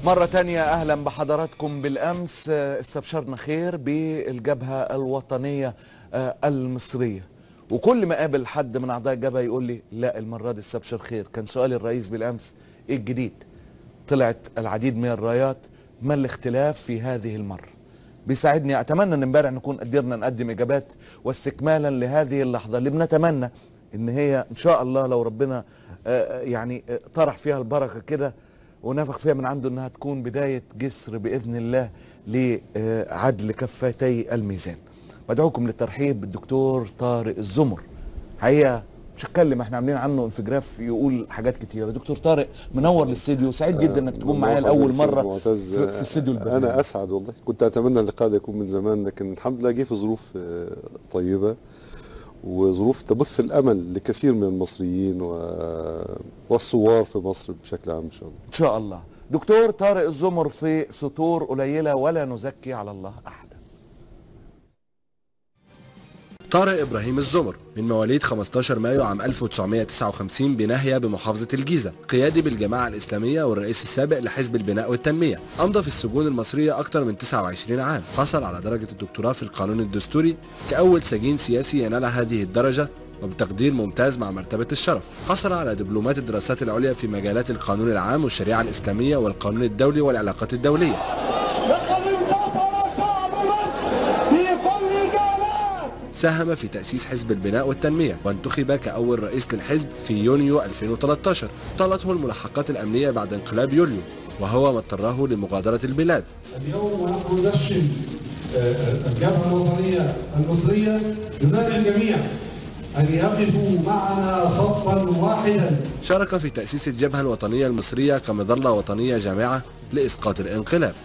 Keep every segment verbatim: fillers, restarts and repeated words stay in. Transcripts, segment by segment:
مرة تانية أهلا بحضراتكم. بالأمس استبشرنا خير بالجبهة الوطنية المصرية، وكل ما قابل حد من أعضاء الجبهة يقول لي لا المرة دي استبشر خير. كان سؤال الرئيس بالأمس إيه الجديد؟ طلعت العديد من الرايات، ما الاختلاف في هذه المرة؟ بيساعدني أتمنى أن امبارح نكون قدرنا نقدم إجابات واستكمالا لهذه اللحظة اللي بنتمنى إن هي إن شاء الله لو ربنا يعني طرح فيها البركة كده ونفخ فيها من عنده انها تكون بداية جسر بإذن الله لعدل كفتي الميزان. بدعوكم للترحيب بالدكتور طارق الزمر. حقيقة مش هتكلم، احنا عاملين عنه انفجراف يقول حاجات كتيرة. دكتور طارق منور الاستديو، سعيد جدا انك تكون معايا لاول مرة في, في استديو البرنامج. انا اسعد والله، كنت اتمنى اللقاء ده يكون من زمان، لكن الحمد لله جه في ظروف طيبة وظروف تبث الامل لكثير من المصريين والثوار في مصر بشكل عام ان شاء الله. ان شاء الله. دكتور طارق الزمر في سطور قليله ولا نزكي على الله احدا. طارق إبراهيم الزمر من مواليد خمستاشر مايو عام ألف وتسعمائة وتسعة وخمسين بناهية بمحافظة الجيزة، قيادي بالجماعة الإسلامية والرئيس السابق لحزب البناء والتنمية. أمضى في السجون المصرية أكثر من تسعة وعشرين عام. حصل على درجة الدكتوراه في القانون الدستوري كأول سجين سياسي ينال هذه الدرجة وبتقدير ممتاز مع مرتبة الشرف. حصل على دبلومات الدراسات العليا في مجالات القانون العام والشريعة الإسلامية والقانون الدولي والعلاقات الدولية. ساهم في تأسيس حزب البناء والتنمية وانتخب كأول رئيس للحزب في يونيو ألفين وثلاثة عشر. طالته الملاحقات الأمنية بعد انقلاب يوليو وهو ما اضطره لمغادرة البلاد. اليوم ونحن ندشن الجبهة الوطنية المصرية ننادي الجميع أن يقفوا معنا صفا واحدا. شارك في تأسيس الجبهة الوطنية المصرية كمظلة وطنية جامعة لإسقاط الانقلاب.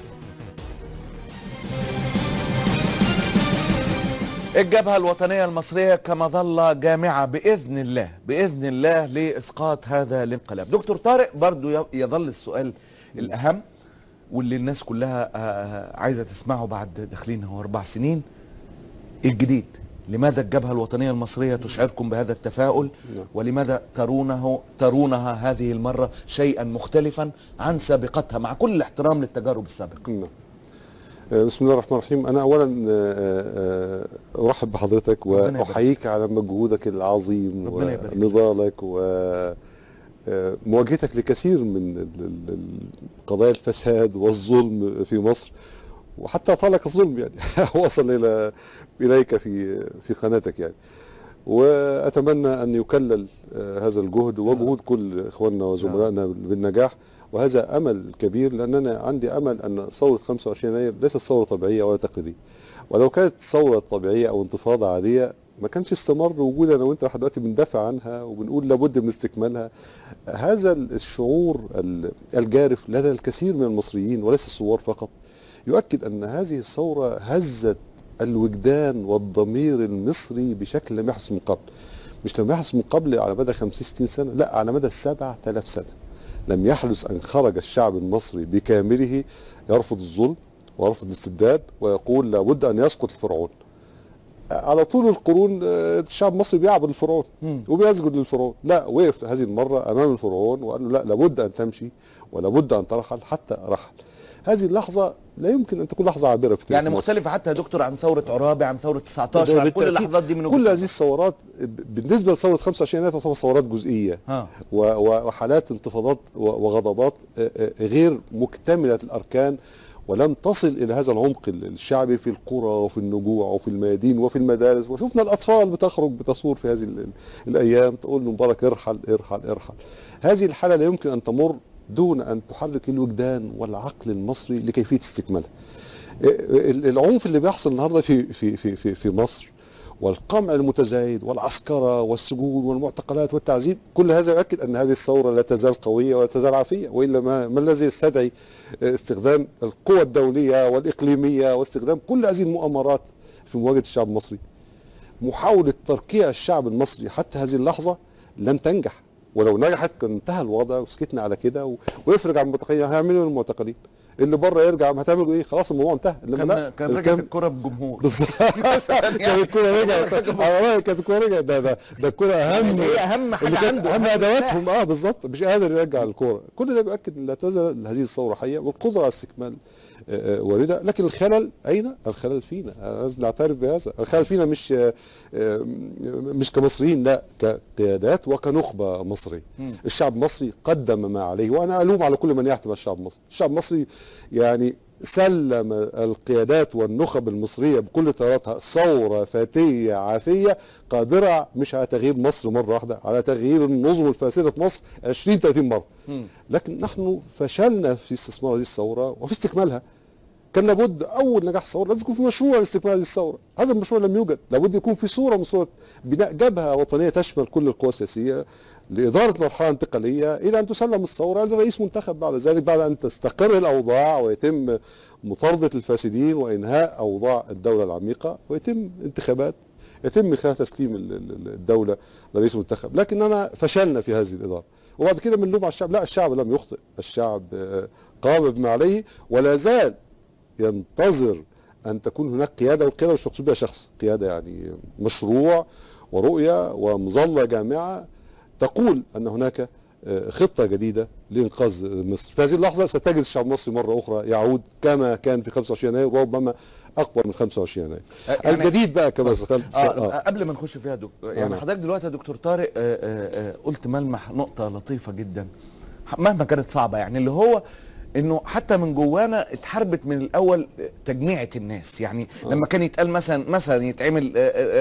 الجبهة الوطنية المصرية كمظلة جامعة بإذن الله بإذن الله لإسقاط هذا الانقلاب. دكتور طارق، برضو يظل السؤال الأهم واللي الناس كلها عايزة تسمعه بعد داخلين هو أربع سنين، الجديد؟ لماذا الجبهة الوطنية المصرية تشعركم بهذا التفاؤل؟ ولماذا ترونه ترونها هذه المرة شيئا مختلفا عن سابقتها مع كل الاحترام للتجارب السابقة؟ بسم الله الرحمن الرحيم. أنا أولا أرحب بحضرتك وأحييك على مجهودك العظيم ونضالك ومواجهتك لكثير من قضايا الفساد والظلم في مصر، وحتى طالك الظلم يعني وصل إلى إليك في في قناتك يعني. وأتمنى أن يكلل هذا الجهد وجهود كل إخواننا وزملائنا بالنجاح، وهذا أمل كبير، لأننا عندي أمل أن ثورة خمسة وعشرين يناير ليست ثورة طبيعية ولا تقليدية، ولو كانت ثورة طبيعية أو انتفاضة عادية ما كانش استمر وجودنا أنا وأنت لحد دلوقتي بندافع عنها وبنقول لابد من استكمالها. هذا الشعور الجارف لدى الكثير من المصريين وليس الثوار فقط يؤكد أن هذه الثورة هزت الوجدان والضمير المصري بشكل لم يحدث من قبل. مش لم يحدث من قبل على مدى خمسين ستين سنة، لا، على مدى سبعة آلاف سنة لم يحدث أن خرج الشعب المصري بكامله يرفض الظلم ويرفض الاستبداد ويقول لابد أن يسقط الفرعون. على طول القرون الشعب المصري بيعبد الفرعون وبيسجد للفرعون، لا، وقف هذه المرة أمام الفرعون وقال له لا، لابد أن تمشي ولابد أن ترحل، حتى رحل. هذه اللحظة لا يمكن أن تكون لحظة عابرة في تاريخ يعني مختلفة حتى يا دكتور عن ثورة عرابي، عن ثورة تسعة عشر، عن كل اللحظات دي من كل هذه الثورات بالنسبة لثورة خمسة وعشرين يناير تعتبر ثورات جزئية ها. وحالات انتفاضات وغضبات غير مكتملة الأركان، ولم تصل إلى هذا العمق الشعبي في القرى وفي النجوع وفي الميادين وفي المدارس. وشفنا الأطفال بتخرج بتصور في هذه الأيام تقول له مبارك ارحل ارحل ارحل. هذه الحالة لا يمكن أن تمر دون أن تحرك الوجدان والعقل المصري لكيفية استكمالها. العنف اللي بيحصل النهارده في في في في في مصر والقمع المتزايد والعسكرة والسجون والمعتقلات والتعذيب، كل هذا يؤكد أن هذه الثورة لا تزال قوية ولا تزال عافية، وإلا ما, ما الذي يستدعي استخدام القوى الدولية والإقليمية واستخدام كل هذه المؤامرات في مواجهة الشعب المصري؟ محاولة تركيع الشعب المصري حتى هذه اللحظة لن تنجح، ولو نجحت كان انتهى الوضع وسكتنا على كده ويفرج عن المعتقلين. هيعملوا المعتقلين اللي بره يرجع، ما هتعملوا ايه؟ خلاص الموضوع انتهى. كان كان رجعت الكره بجمهور بالظبط. كانت الكوره رجعت، كانت الكوره رجعت. ده ده ده الكوره اهم، هي اهم حاجه عنده، اهم ادواتهم. اه بالظبط، مش قادر يرجع الكوره. كل ده بيؤكد ان لا تزال هذه الثوره حيه والقدره على استكمال وارده. لكن الخلل اين؟ الخلل فينا، لازم نعترف بهذا. الخلل فينا مش مش كمصريين، لا، كقيادات وكنخبه مصريه. الشعب المصري قدم ما عليه، وانا الوم على كل من يحتم الشعب المصري. الشعب المصري يعني سلم القيادات والنخب المصريه بكل تياراتها ثوره فاتيه عافيه قادره مش على تغيير مصر مره واحده، على تغيير النظم الفاسده في مصر عشرين ثلاثين مره. لكن نحن فشلنا في استثمار هذه الثوره وفي استكمالها. كان لابد اول نجاح الثوره لازم يكون في مشروع لاستكمال هذه الثوره، هذا المشروع لم يوجد. لابد يكون في صوره من صور بناء جبهه وطنيه تشمل كل القوى السياسيه لاداره المرحله الانتقاليه الى ان تسلم الثوره لرئيس منتخب بعد ذلك، بعد ان تستقر الاوضاع ويتم مطارده الفاسدين وانهاء اوضاع الدوله العميقه ويتم انتخابات يتم من خلال تسليم الدوله لرئيس منتخب. لكننا فشلنا في هذه الاداره، وبعد كده بنلوم على الشعب. لا، الشعب لم يخطئ، الشعب قام بما عليه ولا زال ينتظر ان تكون هناك قياده، والقياده مش مقصود بها شخص، قياده يعني مشروع ورؤيه ومظله جامعه تقول ان هناك خطه جديده لانقاذ مصر. في هذه اللحظه ستجد الشعب المصري مره اخرى يعود كما كان في خمسة وعشرين يناير وربما اكبر من خمسة وعشرين يناير. يعني الجديد بقى كما دخلت آه آه قبل ما نخش فيها دكتور، يعني آه حضرتك دلوقتي يا دكتور طارق آه آه قلت ملمح نقطه لطيفه جدا مهما كانت صعبه، يعني اللي هو انه حتى من جوانا اتحاربت من الاول تجميعة الناس. يعني آه. لما كان يتقال مثلا مثلا يتعمل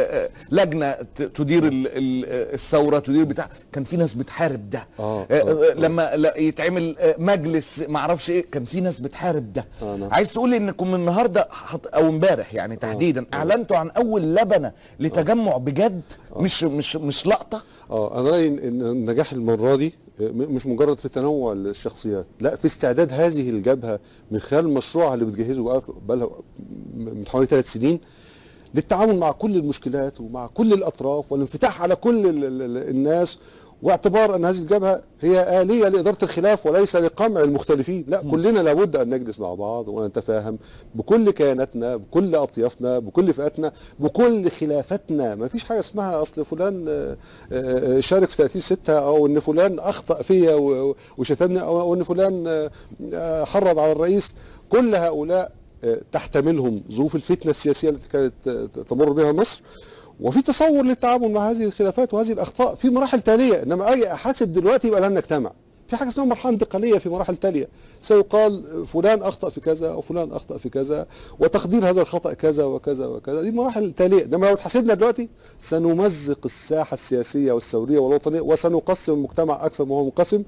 لجنه تدير الثوره تدير بتاع، كان في ناس بتحارب ده. آه. آه. لما يتعمل مجلس ما اعرفش ايه، كان في ناس بتحارب ده. آه. نعم. عايز تقول لي انكم النهارده او امبارح يعني تحديدا آه. اعلنتوا عن اول لبنه لتجمع بجد، آه. مش مش مش لقطه. اه انا رايي ان النجاح المره دي مش مجرد في تنوع الشخصيات، لا، في استعداد هذه الجبهه من خلال مشروعها اللي بتجهزه بقالها من حوالي ثلاث سنين للتعامل مع كل المشكلات ومع كل الاطراف والانفتاح على كل الناس، واعتبار ان هذه الجبهه هي آلية لإدارة الخلاف وليس لقمع المختلفين. لا، كلنا لابد ان نجلس مع بعض ونتفاهم بكل كياناتنا، بكل اطيافنا، بكل فئاتنا، بكل خلافتنا. ما فيش حاجه اسمها اصل فلان شارك في ثلاثين ستة او ان فلان اخطا فيا وشتمني او ان فلان حرض على الرئيس. كل هؤلاء تحتملهم ظروف الفتنه السياسيه التي كانت تمر بها مصر، وفي تصور للتعامل مع هذه الخلافات وهذه الاخطاء في مراحل تاليه. انما اجي احاسب دلوقتي يبقى لن نجتمع. في حاجه اسمها مرحله انتقاليه في مراحل تاليه، سيقال فلان اخطا في كذا وفلان اخطا في كذا وتقدير هذا الخطا كذا وكذا وكذا، دي مراحل تاليه. انما لو اتحاسبنا دلوقتي سنمزق الساحه السياسيه والثوريه والوطنيه وسنقسم المجتمع اكثر ما هو منقسم،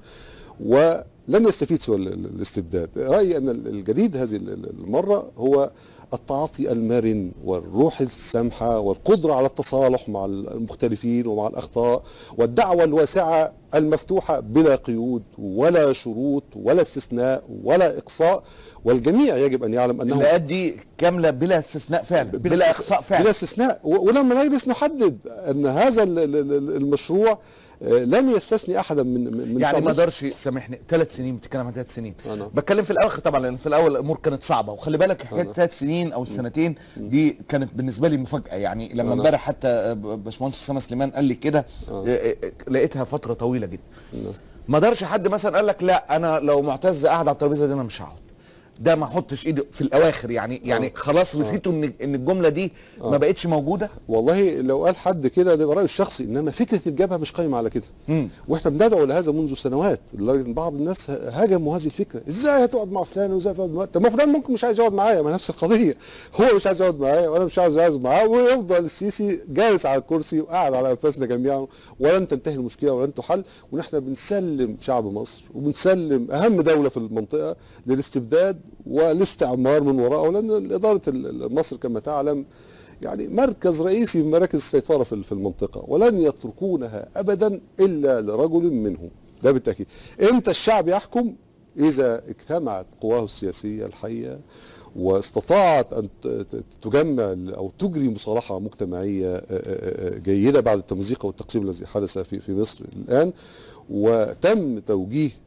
ولن يستفيد سوى الاستبداد. رايي ان الجديد هذه المره هو التعاطي المرن والروح السامحه والقدره على التصالح مع المختلفين ومع الاخطاء، والدعوه الواسعه المفتوحه بلا قيود ولا شروط ولا استثناء ولا اقصاء. والجميع يجب ان يعلم انه الآيات دي كامله بلا استثناء فعلا، بلا, بلا اقصاء فعلا، بلا استثناء. ولما نجلس نحدد ان هذا المشروع لن يستثني احدا من من يعني ما اقدرش، سامحني، ثلاث سنين بتتكلم عن ثلاث سنين. أنا. بتكلم في الاواخر طبعا، لان في الاول الامور كانت صعبه، وخلي بالك حكايه ثلاث سنين او السنتين دي كانت بالنسبه لي مفاجاه. يعني لما امبارح حتى باشمهندس اسامه سليمان قال لي كده لقيتها فتره طويله جدا. ما اقدرش حد مثلا قال لك لا انا لو معتز قاعد على الترابيزه دي انا مش هقعد، ده ما احطش ايدي في الاواخر. يعني يعني أوه. خلاص نسيتوا ان ان الجمله دي أوه. ما بقتش موجوده. والله لو قال حد كده ده رايه الشخصي، انما فكره الجبهه مش قايمه على كده. مم. واحنا بندعو لهذا منذ سنوات، لدرجه ان بعض الناس هاجموا هذه الفكره، ازاي هتقعد مع فلان وازاي هتقعد مع، طب ما فلان ممكن مش عايز يقعد معايا، ما نفس القضيه، هو مش عايز يقعد معايا وانا مش عايز اقعد معاه، ويفضل السيسي جالس على الكرسي وقاعد على انفاسنا جميعا، ولن تنتهي المشكله ولن تحل. ونحن بنسلم شعب مصر وبنسلم اهم دوله في المنطقه للاستبداد والاستعمار من وراءه، لان اداره مصر كما تعلم يعني مركز رئيسي من مراكز السيطره في المنطقه، ولن يتركونها ابدا الا لرجل منهم، ده بالتاكيد. امتى الشعب يحكم؟ اذا اجتمعت قواه السياسيه الحيه واستطاعت ان تجمع او تجري مصالحه مجتمعيه جيده بعد التمزيق والتقسيم الذي حدث في في مصر الان، وتم توجيه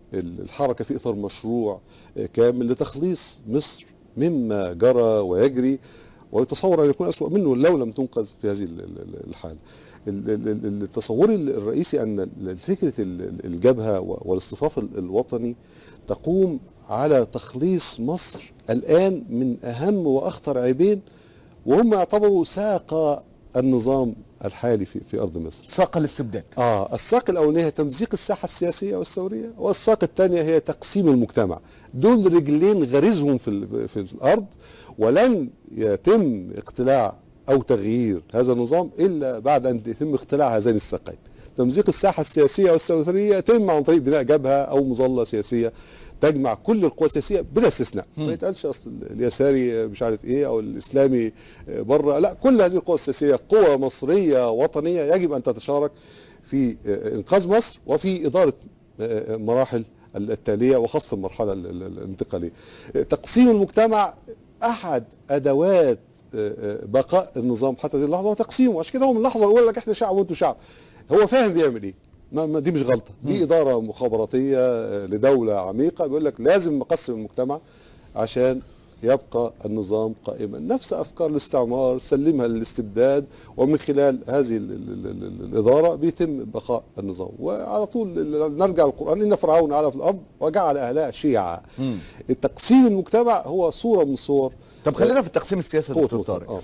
الحركة في إطار مشروع كامل لتخليص مصر مما جرى ويجري ويتصور أن يكون أسوأ منه لو لم تنقذ في هذه الحالة. التصور الرئيسي أن فكرة الجبهة والاصطفاف الوطني تقوم على تخليص مصر الآن من أهم وأخطر عيبين، وهم يعتبروا ساق النظام الحالي في في ارض مصر. ساق الاستبداد. اه الساق الاولانيه هي تمزيق الساحه السياسيه والثوريه، والساق الثانيه هي تقسيم المجتمع. دول رجلين غرزهم في في الارض، ولن يتم اقتلاع او تغيير هذا النظام الا بعد ان يتم اقتلاع هذين الساقين. تمزيق الساحه السياسيه والثوريه يتم عن طريق بناء جبهه او مظله سياسيه تجمع كل القوى السياسيه بلا استثناء. ما يتقالش اصل اليساري مش عارف ايه او الاسلامي بره، لا، كل هذه القوى السياسيه قوى مصريه وطنيه يجب ان تتشارك في انقاذ مصر وفي اداره مراحل التاليه وخاصه المرحله الانتقاليه. تقسيم المجتمع احد ادوات بقاء النظام حتى هذه اللحظه وتقسيمه، عشان كده هو من اللحظه الاولى لك احنا شعب وانتم شعب. هو فاهم بيعمل ايه، ما دي مش غلطه، دي اداره مخابراتيه لدوله عميقه بيقول لك لازم نقسم المجتمع عشان يبقى النظام قائما. نفس افكار الاستعمار سلمها للاستبداد، ومن خلال هذه ال ال ال الاداره بيتم بقاء النظام. وعلى طول نرجع للقران، ان فرعون علا في الارض وجعل اهلها شيعا. التقسيم المجتمع هو صوره من صور. طب خلينا في التقسيم السياسي يا دكتور طارق.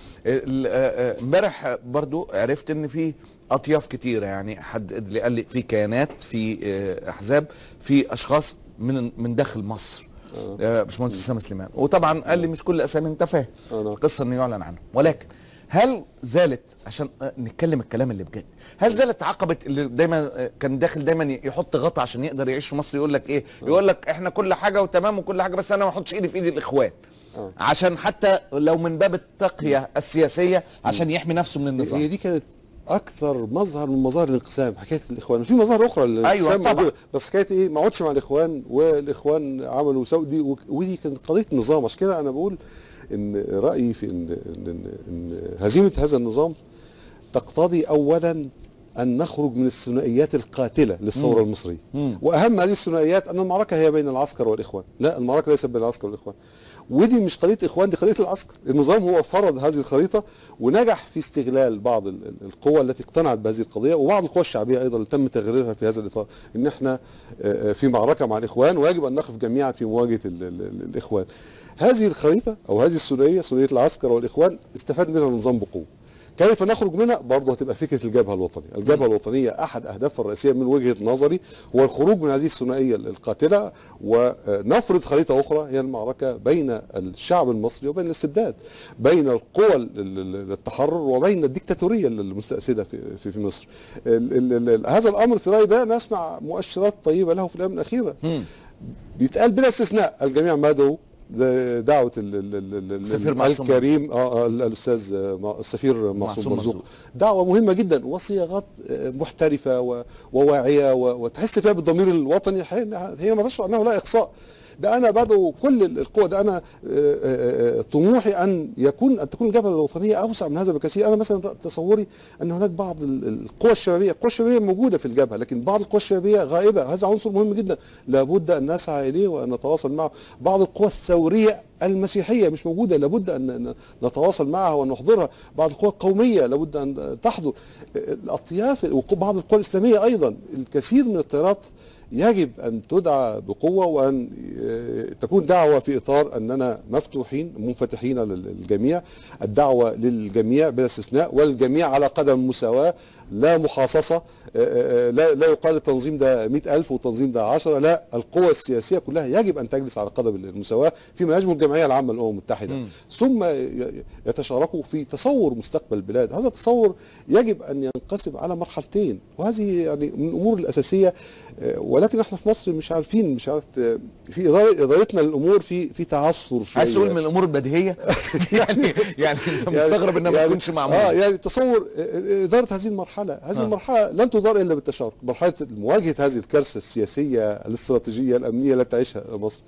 امبارح برضو عرفت ان في اطياف كتيره، يعني حد اللي قال لي في كيانات، في احزاب، في اشخاص من من داخل مصر. آه. باشمهندس اسامه سليمان، وطبعا قال لي مش كل اسامي انت فاهم القصه انه يعلن عنها، ولكن هل زالت، عشان نتكلم الكلام اللي بجد، هل زالت عقبه اللي دايما كان داخل دايما يحط غطا عشان يقدر يعيش في مصر؟ يقول لك ايه؟ يقول لك احنا كل حاجه وتمام وكل حاجه، بس انا ما احطش ايدي في ايد الاخوان. أوه. عشان حتى لو من باب التقية السياسية عشان يحمي نفسه من النظام. هي دي كانت اكثر مظهر من مظاهر الانقسام، حكايه الاخوان. في مظاهر اخرى للانقسام. أيوة طبعا، بس حكايه ايه، ما اقعدش مع الاخوان والاخوان عملوا سودي، ودي كانت قضيه النظام. عشان كده انا بقول ان رايي في ان, إن, إن هزيمه هذا النظام تقتضي اولا ان نخرج من الثنائيات القاتله للثوره المصريه. مم. واهم هذه الثنائيات ان المعركه هي بين العسكر والاخوان، لا، المعركه ليست بين العسكر والاخوان. ودي مش قضيه اخوان، دي قضيه العسكر. النظام هو فرض هذه الخريطه ونجح في استغلال بعض القوى التي اقتنعت بهذه القضيه، وبعض القوى الشعبيه ايضا اللي تم تغييرها في هذا الاطار، ان احنا في معركه مع الاخوان ويجب ان نقف جميعا في مواجهه الاخوان. هذه الخريطه او هذه الثنائيه، ثنائيه العسكر والاخوان، استفاد منها النظام بقوه. كيف نخرج منها؟ برضه هتبقى فكره الجبهه الوطنيه. الجبهه الوطنيه احد اهدافها الرئيسيه من وجهه نظري هو الخروج من هذه الثنائيه القاتله ونفرض خريطه اخرى، هي المعركه بين الشعب المصري وبين الاستبداد، بين القوى التحرر وبين الديكتاتوريه المستأسده في في, في مصر. ال ال ال هذا الامر في رايي بدأنا نسمع مؤشرات طيبه له في الايام الاخيره. بيتقال بلا استثناء الجميع مدعو دعوه السفير الكريم اه الاستاذ السفير معصوم مرزوق، دعوه مهمه جدا وصياغات محترفه وواعيه وتحس فيها بالضمير الوطني. هي ما تشعر انه لا اقصاء، ده انا بدعو كل القوى، ده انا طموحي ان يكون ان تكون الجبهه الوطنيه اوسع من هذا بكثير. انا مثلا تصوري ان هناك بعض القوى الشبابيه، القوى الشبابيه موجوده في الجبهه، لكن بعض القوى الشبابيه غائبه. هذا عنصر مهم جدا لابد ان نسعى اليه وان نتواصل معه. بعض القوى الثوريه المسيحيه مش موجوده، لابد ان نتواصل معها وان نحضرها. بعض القوى القوميه لابد ان تحضر. الاطياف وبعض القوى الاسلاميه ايضا. الكثير من التيارات يجب أن تدعى بقوة، وأن تكون دعوة في إطار أننا مفتوحين منفتحين للجميع. الدعوة للجميع بلا استثناء، والجميع على قدم مساواة، لا محاصصة. لا, لا يقال التنظيم ده مئة ألف والتنظيم ده عشرة، لا، القوى السياسية كلها يجب أن تجلس على قدم المساواة فيما يجمع الجمعية العامة للأمم المتحدة. م. ثم يتشاركوا في تصور مستقبل البلاد. هذا التصور يجب أن ينقسم على مرحلتين، وهذه يعني من الأمور الأساسية. ولكن احنا في مصر مش عارفين، مش عارف، في إدارة ادارتنا للامور في في تعثر شويه. عايز تقول من الامور البديهيه؟ يعني يعني انت مستغرب انها ما تكونش معموله. اه يعني تصور اداره هذه المرحله، هذه آه. المرحله لن تدار الا بالتشارك. مرحله مواجهه هذه الكارثه السياسيه الاستراتيجيه الامنيه التي تعيشها مصر.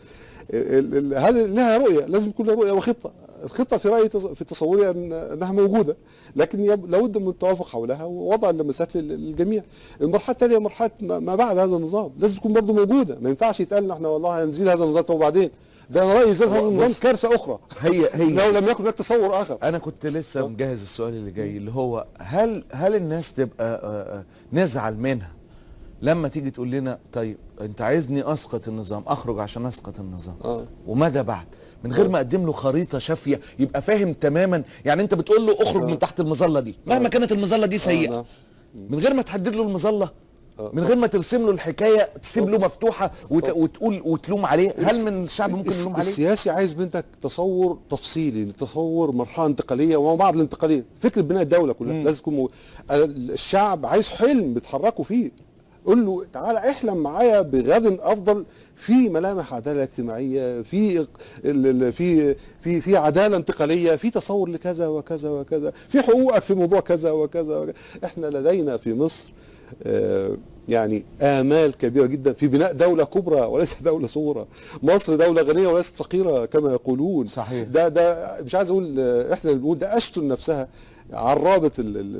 هل لها رؤيه؟ لازم يكون لها رؤيه وخطه. الخطه في رايي في تصوري أن انها موجوده، لكن لابد من التوافق حولها ووضع اللمسات للجميع. المرحله الثانيه مرحله ما بعد هذا النظام، لازم تكون برضه موجوده، ما ينفعش يتقال احنا والله هنزيل هذا النظام وبعدين. ده انا رايي ازاله هذا النظام كارثه اخرى. هي هي لو لم يكن هناك تصور اخر. انا كنت لسه مجهز السؤال اللي جاي، اللي هو هل هل الناس تبقى نزعل منها لما تيجي تقول لنا طيب انت عايزني اسقط النظام، اخرج عشان اسقط النظام، آه. وماذا بعد؟ من غير ما اقدم له خريطه شافيه يبقى فاهم تماما. يعني انت بتقول له اخرج آه. من تحت المظله دي مهما آه. كانت المظله دي سيئه، آه. من غير ما تحدد له المظله، آه. من غير ما ترسم له الحكايه، تسيب له مفتوحه وت... آه. وتقول وتلوم عليه. هل من الشعب ممكن يلوم عليه؟ السياسي عايز منك تصور تفصيلي لتصور مرحله انتقاليه وما بعد الانتقاليه، فكره بناء الدوله كلها مم. لازم تكون مو... الشعب عايز حلم بيتحركوا فيه. قول له تعالى احلم معايا بغد افضل، في ملامح عداله اجتماعيه، في في في في عداله انتقاليه، في تصور لكذا وكذا وكذا، في حقوقك في موضوع كذا وكذا وكذا. احنا لدينا في مصر آه يعني آمال كبيرة جدا في بناء دولة كبرى وليس دولة صغرى. مصر دولة غنية وليست فقيرة كما يقولون. صحيح. ده ده مش عايز اقول احنا اللي بنقول، ده اشتون نفسها عرابة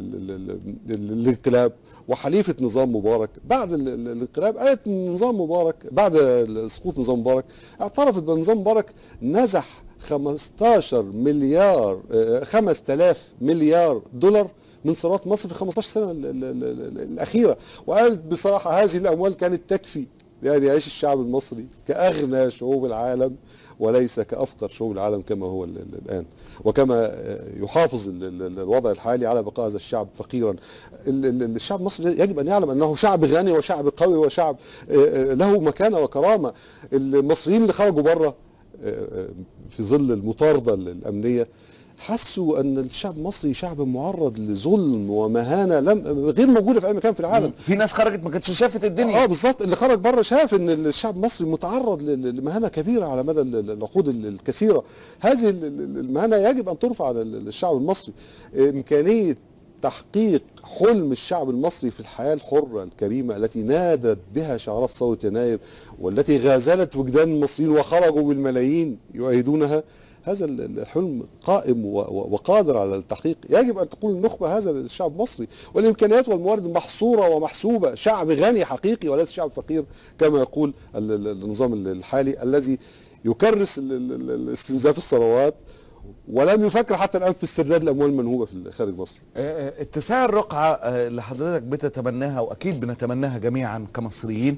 الانقلاب وحليفة نظام مبارك بعد الانقلاب قالت نظام مبارك بعد سقوط نظام مبارك اعترفت بان نظام مبارك نزح خمستاشر مليار خمسة آلاف مليار دولار من ثروات مصر في خمستاشر سنة الأخيرة، وقالت بصراحة هذه الأموال كانت تكفي يعني يعيش الشعب المصري كأغنى شعوب العالم وليس كأفقر شعوب العالم كما هو الآن، وكما يحافظ الوضع الحالي على بقاء هذا الشعب فقيرا. الشعب المصري يجب أن يعلم أنه شعب غني وشعب قوي وشعب له مكانة وكرامة. المصريين اللي خرجوا بره في ظل المطاردة الأمنية حسوا ان الشعب المصري شعب معرض لظلم ومهانه لم غير موجوده في اي مكان في العالم. في ناس خرجت ما كانتش شافت الدنيا. اه بالظبط، اللي خرج بره شاف ان الشعب المصري متعرض لمهانه كبيره على مدى العقود الكثيره. هذه المهانه يجب ان ترفع على الشعب المصري. امكانيه تحقيق حلم الشعب المصري في الحياه الحره الكريمه التي نادت بها شعارات ثوره يناير والتي غازلت وجدان المصريين وخرجوا بالملايين يؤيدونها، هذا الحلم قائم وقادر على التحقيق. يجب ان تقول النخبه هذا للشعب المصري، والامكانيات والموارد محصوره ومحسوبه. شعب غني حقيقي وليس شعب فقير كما يقول النظام الحالي الذي يكرس استنزاف الثروات ولم يفكر حتى الان في استرداد الاموال المنهوبه في خارج مصر. اتساع الرقعه اللي حضرتك بتتمناها واكيد بنتمناها جميعا كمصريين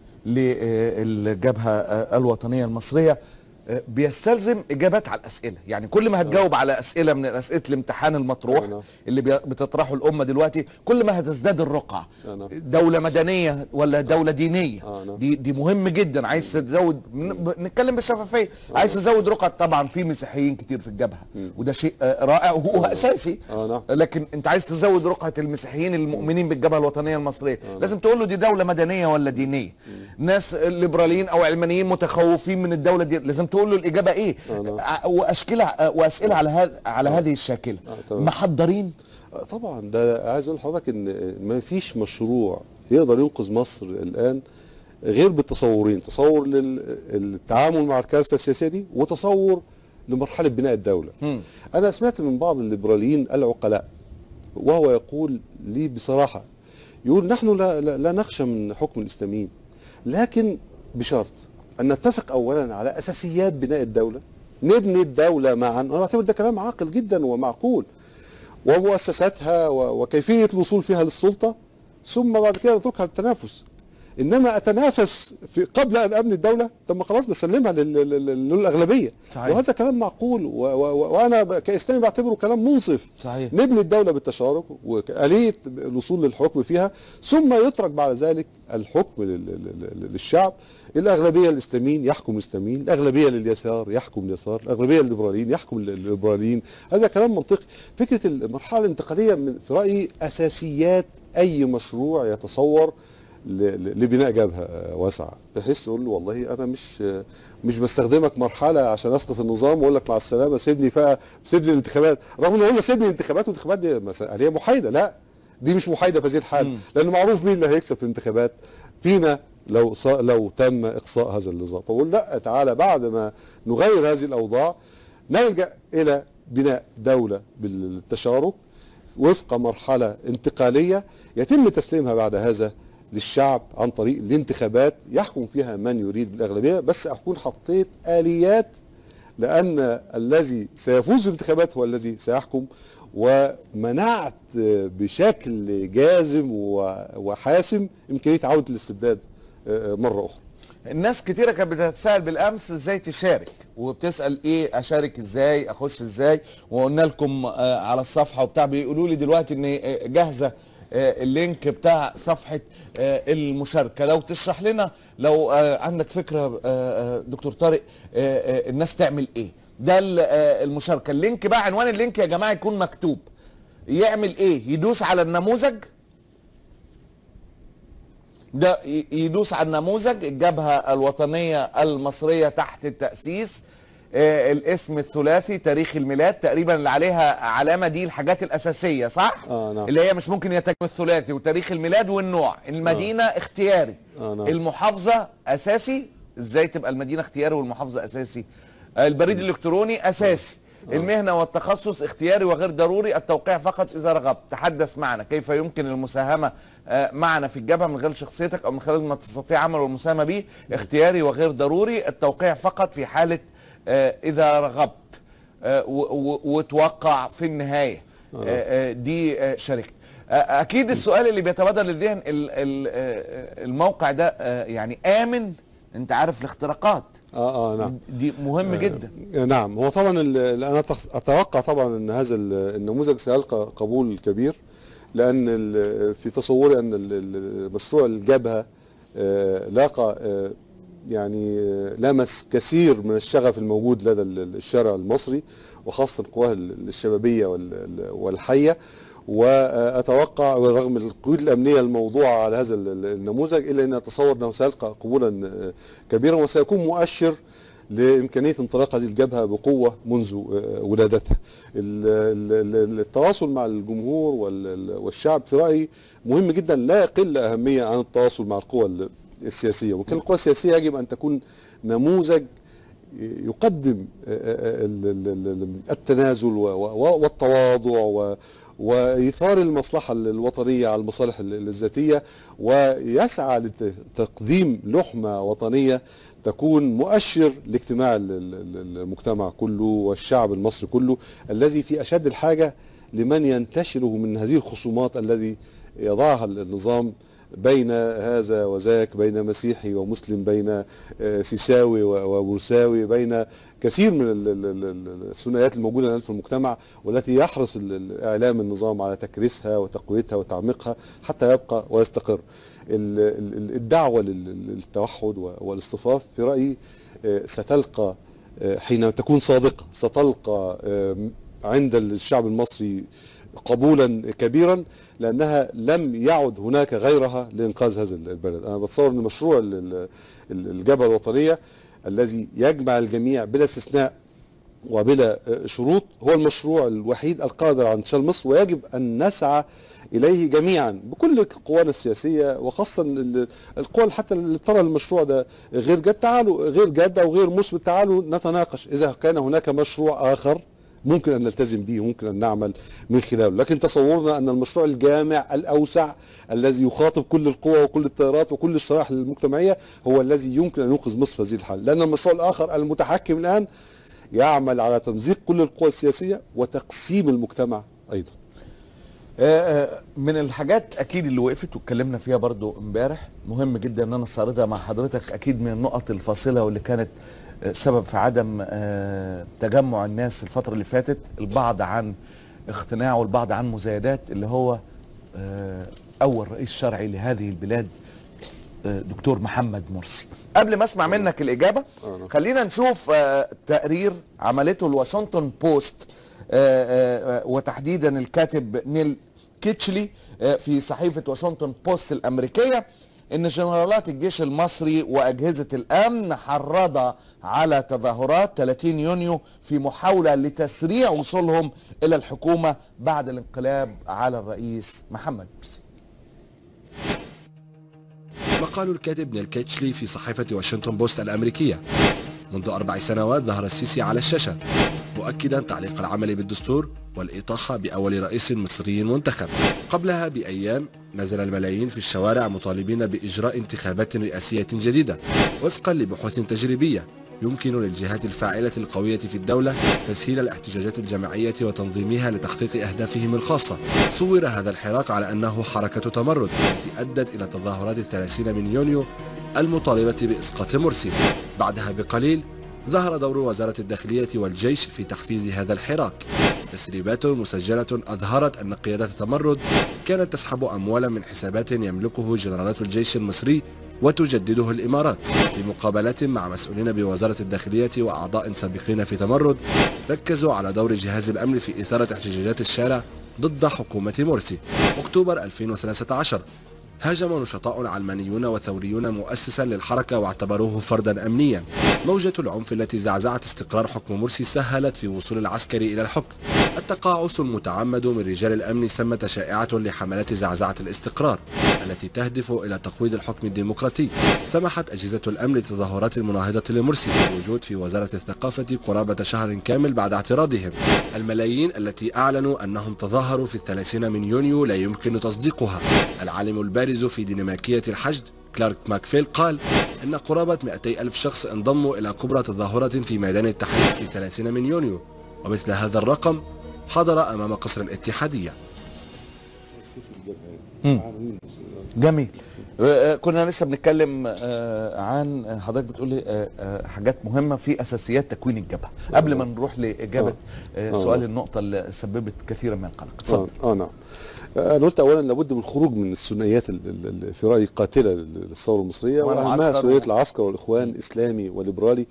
للجبهه الوطنيه المصريه بيستلزم اجابات على الاسئله. يعني كل ما هتجاوب على اسئله من اسئله الامتحان المطروح اللي بتطرحه الامه دلوقتي، كل ما هتزداد الرقعه. دوله مدنيه ولا دوله دينيه؟ دي دي مهم جدا. عايز تزود، نتكلم بالشفافيه، عايز تزود رقعه. طبعا في مسيحيين كتير في الجبهه وده شيء رائع وهو اساسي، لكن انت عايز تزود رقعه المسيحيين المؤمنين بالجبهه الوطنيه المصريه، لازم تقول له دي دوله مدنيه ولا دينيه. ناس ليبراليين او علمانيين متخوفين من الدوله دي، لازم تقول له الاجابه ايه، واشكال واسئله على هذا على هذه الشاكله. محضرين طبعا. ده عايز اقول لحضرتك ان ما فيش مشروع يقدر ينقذ مصر الان غير بالتصورين، تصور للتعامل مع الكارثه السياسيه دي وتصور لمرحله بناء الدوله. م. انا سمعت من بعض الليبراليين العقلاء وهو يقول لي بصراحه، يقول نحن لا, لا, لا نخشى من حكم الاسلاميين، لكن بشرط أن نتفق أولا على أساسيات بناء الدولة، نبني الدولة معا. أنا بعتبر ده كلام عاقل جدا ومعقول، ومؤسساتها وكيفية الوصول فيها للسلطة، ثم بعد كده نتركها للتنافس. إنما أتنافس في قبل أن أبني الدولة، طب ما خلاص بسلمها للأغلبية. صحيح. وهذا كلام معقول، وأنا كإسلامي بعتبره كلام منصف. صحيح. نبني الدولة بالتشارك وآلية الوصول للحكم فيها، ثم يترك بعد ذلك الحكم للشعب. الأغلبية الإسلاميين يحكم الإسلاميين، الأغلبية لليسار يحكم اليسار، الأغلبية الليبراليين يحكم الليبراليين. هذا كلام منطقي. فكرة المرحلة الانتقالية في رأيي أساسيات أي مشروع يتصور لبناء جبهه واسعه، بحيث تقول له والله انا مش مش بستخدمك مرحله عشان اسقط النظام واقول لك مع السلامه سيبني فيها سيبني الانتخابات، رغم ان قلنا سيبني الانتخابات والانتخابات دي مسألة هي محايده. لا، دي مش محايده في هذه الحال، لان معروف مين اللي هيكسب في الانتخابات. فينا لو لو تم اقصاء هذا النظام. فقول لا، تعالى بعد ما نغير هذه الاوضاع نلجا الى بناء دوله بالتشارك وفق مرحله انتقاليه يتم تسليمها بعد هذا للشعب عن طريق الانتخابات يحكم فيها من يريد بالاغلبيه. بس اكون حطيت اليات، لان الذي سيفوز بالانتخابات هو الذي سيحكم، ومنعت بشكل جازم وحاسم امكانيه عوده الاستبداد مره اخرى. الناس كتيره كانت بتتساءل بالامس ازاي تشارك، وبتسال ايه اشارك ازاي، اخش ازاي، وقلنا لكم على الصفحه وبتاع. بيقولوا لي دلوقتي ان جاهزه اللينك بتاع صفحه المشاركه. لو تشرح لنا لو عندك فكره دكتور طارق الناس تعمل ايه. ده المشاركه، اللينك بقى عنوان اللينك يا جماعه يكون مكتوب. يعمل ايه؟ يدوس على النموذج ده، يدوس على النموذج الجبهه الوطنيه المصريه تحت التاسيس، آه الاسم الثلاثي، تاريخ الميلاد تقريبا اللي عليها علامه، دي الحاجات الاساسيه صح؟ اه نعم. اللي هي مش ممكن يتم الثلاثي، وتاريخ الميلاد والنوع. المدينه آه. اختياري. آه نعم. المحافظه اساسي. ازاي تبقى المدينه اختياري والمحافظه اساسي؟ آه البريد الالكتروني اساسي. آه. المهنه والتخصص اختياري وغير ضروري، التوقيع فقط اذا رغبت. تحدث معنا كيف يمكن المساهمه آه معنا في الجبهه من خلال شخصيتك او من خلال ما تستطيع عمله والمساهمه به. اختياري وغير ضروري، التوقيع فقط في حاله آه إذا رغبت، آه وتوقع في النهاية. آه آه دي آه شاركت. آه أكيد السؤال اللي بيتبادر للذهن، الموقع ده آه يعني آمن؟ أنت عارف الاختراقات. اه اه نعم، دي مهم آه جدا. نعم. هو طبعا أنا أتوقع طبعا أن هذا النموذج سيلقى قبول كبير، لأن في تصوري أن مشروع الجبهة آه لاقى آه يعني لمس كثير من الشغف الموجود لدى الشارع المصري، وخاصة القوى الشبابية والحية. وأتوقع رغم القيود الأمنية الموضوعة على هذا النموذج إلا أن أتصور أنه سيلقى قبولا كبيرا، وسيكون مؤشر لإمكانية انطلاق هذه الجبهة بقوة منذ ولادتها. التواصل مع الجمهور والشعب في رأيي مهم جدا، لا يقل أهمية عن التواصل مع القوى السياسية. وكل القوى السياسية يجب أن تكون نموذج يقدم التنازل والتواضع وإيثار المصلحة الوطنية على المصالح الذاتية، ويسعى لتقديم لحمة وطنية تكون مؤشر لاجتماع المجتمع كله والشعب المصري كله، الذي في أشد الحاجة لمن ينتشله من هذه الخصومات الذي يضعها النظام بين هذا وذاك، بين مسيحي ومسلم، بين سيساوي وبورساوي، بين كثير من الثنائيات الموجودة الآن في المجتمع، والتي يحرص الإعلام النظام على تكريسها وتقويتها وتعميقها حتى يبقى ويستقر. الدعوة للتوحد والاصطفاف في رأيي ستلقى حين تكون صادقة، ستلقى عند الشعب المصري قبولا كبيرا، لأنها لم يعد هناك غيرها لإنقاذ هذا البلد. أنا بتصور أن مشروع الجبهة الوطنية الذي يجمع الجميع بلا استثناء وبلا شروط هو المشروع الوحيد القادر على انتشال مصر، ويجب أن نسعى إليه جميعا بكل قوانا السياسية، وخاصة القوى حتى اللي ترى المشروع ده غير جاد تعالوا غير جاد أو غير مثبت تعالوا نتناقش. إذا كان هناك مشروع آخر ممكن أن نلتزم به وممكن أن نعمل من خلاله، لكن تصورنا أن المشروع الجامع الأوسع الذي يخاطب كل القوى وكل التيارات وكل الشرائح المجتمعية هو الذي يمكن أن ينقذ مصر في هذه الحالة، لأن المشروع الآخر المتحكم الآن يعمل على تمزيق كل القوى السياسية وتقسيم المجتمع أيضا. من الحاجات أكيد اللي وقفت واتكلمنا فيها برضو امبارح، مهم جدا أن أنا استعرضها مع حضرتك، أكيد من النقط الفاصلة واللي كانت سبب في عدم تجمع الناس الفترة اللي فاتت، البعض عن اقتناع والبعض عن مزايدات، اللي هو أول رئيس شرعي لهذه البلاد دكتور محمد مرسي. قبل ما اسمع منك الإجابة خلينا نشوف تقرير عملته الواشنطن بوست وتحديدا الكاتب نيل كيتشلي في صحيفة واشنطن بوست الأمريكية، إن جنرالات الجيش المصري وأجهزة الأمن حرض على تظاهرات ثلاثين يونيو في محاولة لتسريع وصولهم إلى الحكومة بعد الانقلاب على الرئيس محمد مرسي. يقال الكاتب نيل كيتشلي في صحيفة واشنطن بوست الأمريكية: منذ أربع سنوات ظهر السيسي على الشاشة مؤكدا تعليق العمل بالدستور والإطاحة بأول رئيس مصري منتخب. قبلها بأيام نزل الملايين في الشوارع مطالبين بإجراء انتخابات رئاسية جديدة وفقا لبحوث تجريبية يمكن للجهات الفاعلة القوية في الدولة تسهيل الاحتجاجات الجماعية وتنظيمها لتحقيق أهدافهم الخاصة. صور هذا الحراك على أنه حركة تمرد التي أدت إلى تظاهرات الثلاثين من يونيو المطالبة بإسقاط مرسي. بعدها بقليل ظهر دور وزارة الداخلية والجيش في تحفيز هذا الحراك. تسريبات مسجلة أظهرت أن قيادة التمرد كانت تسحب أموالا من حسابات يملكه جنرالات الجيش المصري وتجدده الإمارات. في مقابلات مع مسؤولين بوزارة الداخلية وأعضاء سابقين في تمرد ركزوا على دور جهاز الأمن في إثارة احتجاجات الشارع ضد حكومة مرسي. أكتوبر ألفين وثلاثة عشر هاجم نشطاء علمانيون وثوريون مؤسسا للحركة واعتبروه فردا أمنيا. موجة العنف التي زعزعت استقرار حكم مرسي سهلت في وصول العسكري إلى الحكم. التقاعس المتعمد من رجال الأمن سمة شائعة لحملات زعزعة الاستقرار التي تهدف إلى تقويض الحكم الديمقراطي. سمحت أجهزة الأمن لتظاهرات المناهضة لمرسي بالوجود في وزارة الثقافة قرابة شهر كامل بعد اعتراضهم. الملايين التي أعلنوا أنهم تظاهروا في الثلاثين من يونيو لا يمكن تصديقها. العالم البارز في ديناميكية الحشد كلارك ماكفيل قال إن قرابة مئتي ألف شخص انضموا إلى كبرى تظاهرة في ميدان التحرير في ثلاثين من يونيو، ومثل هذا الرقم حضر أمام قصر الاتحادية. جميل. كنا لسه بنتكلم عن حضرتك بتقول لي حاجات مهمه في اساسيات تكوين الجبهه قبل ما نروح لاجابه سؤال النقطه اللي سببت كثيرا من القلق. اتفضل. اه نعم. انا قلت اولا لابد من الخروج من الثنائيات اللي في رايي قاتله للثوره المصريه، واهمها ثنائيه العسكر والاخوان الاسلامي والليبرالي،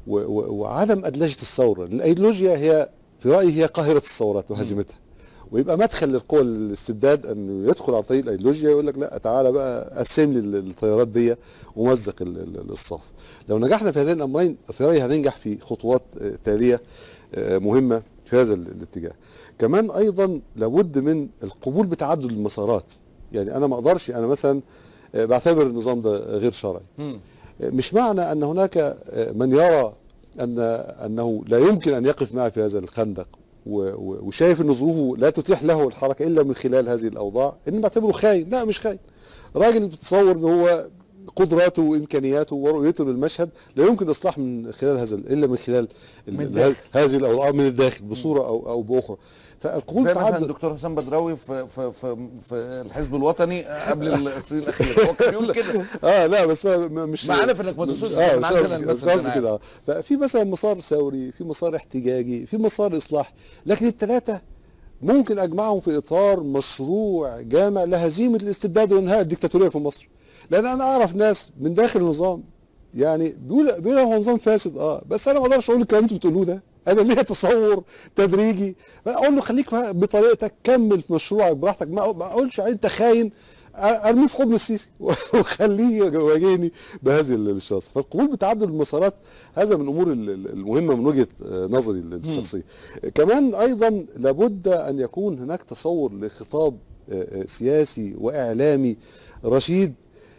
وعدم ادلجه الثوره. الايديولوجيا هي في رايي هي قاهره الثورات وهزيمتها، ويبقى مدخل للقوى الاستبداد انه يدخل عن طريق الايديولوجيا يقول لك لا تعالى بقى قسم لي التيارات دي ومزق الصف. لو نجحنا في هذين الامرين في رايي هننجح في خطوات تاليه مهمه في هذا الاتجاه. كمان ايضا لابد من القبول بتعدد المسارات. يعني انا ما اقدرش، انا مثلا بعتبر النظام ده غير شرعي، مش معنى ان هناك من يرى ان انه لا يمكن ان يقف معي في هذا الخندق وشايف ان ظروفه لا تتيح له الحركه الا من خلال هذه الاوضاع ان بعتبره خاين. لا، مش خاين. راجل بتصور ان هو قدراته وامكانياته ورؤيته للمشهد لا يمكن اصلاح من خلال هذا الا من خلال من هذه الاوضاع من الداخل بصوره او او باخرى. فالقبول زي مثلا الدكتور حسام بدراوي في في في, في الحزب الوطني قبل الاغسيل الاخير هو كان بيقول كده. اه لا بس مش ما عارف انك ما تقصدش آه من عندنا المثل كده. ففي مثلا مسار ثوري، في مسار احتجاجي، في مسار اصلاحي، لكن الثلاثه ممكن اجمعهم في اطار مشروع جامع لهزيمه الاستبداد وانهاء الدكتاتوريه في مصر. لان انا اعرف ناس من داخل النظام يعني بيقول بيقول هو نظام فاسد، اه بس انا ما اقدرش اقول الكلام اللي انتوا بتقولوه ده. انا ليا تصور تدريجي، اقول له خليك بطريقتك كمل في مشروعك براحتك، ما اقولش انت خاين ارميه في حضن السيسي وخليه يواجهني بهذه الشخص. فالقبول بتعدد المسارات هذا من الامور المهمه من وجهه نظري الشخصيه. كمان ايضا لابد ان يكون هناك تصور لخطاب سياسي واعلامي رشيد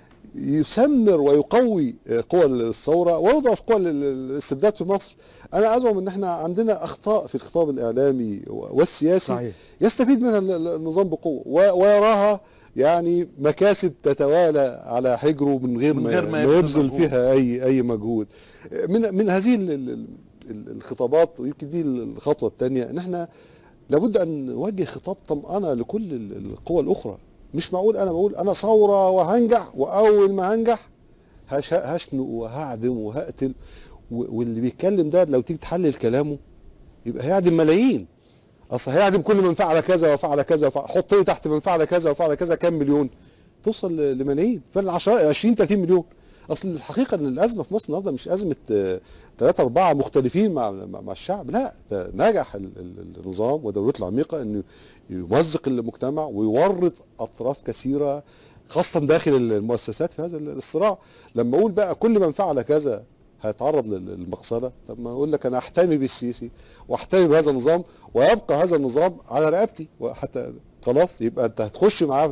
يسمر ويقوي قوى الثوره ويضعف قوى الاستبداد في مصر. انا ازعم ان احنا عندنا اخطاء في الخطاب الاعلامي والسياسي صحيح. يستفيد منها النظام بقوه ويراها يعني مكاسب تتوالى على حجره من غير, من غير ما, ما يبذل فيها اي اي مجهود. من من هذه الخطابات، ويمكن دي الخطوه الثانيه، ان احنا لابد ان نوجه خطاب طمأنه لكل القوى الاخرى. مش معقول انا بقول انا ثوره وهنجح، واول ما هنجح هشنق وهعدم وهقتل، واللي بيتكلم ده لو تيجي تحلل كلامه يبقى هيعدم ملايين. اصل هيعدم كل من فعل كذا وفعل كذا وفعل، حط لي تحت من فعل كذا وفعل كذا كام مليون، توصل لملايين، فعلا عشرين ثلاثين مليون. اصل الحقيقه ان الازمه في مصر النهارده مش ازمه ثلاثه اربعه مختلفين مع مع الشعب، لا، ده نجح النظام ودولته العميقه انه يمزق المجتمع ويورط اطراف كثيره خاصه داخل المؤسسات في هذا الصراع. لما اقول بقى كل من فعل كذا هيتعرض للمقصله، طب ما اقول لك انا احتمي بالسيسي واحتمي بهذا النظام ويبقى هذا النظام على رقبتي، وحتى خلاص يبقى انت هتخش معاه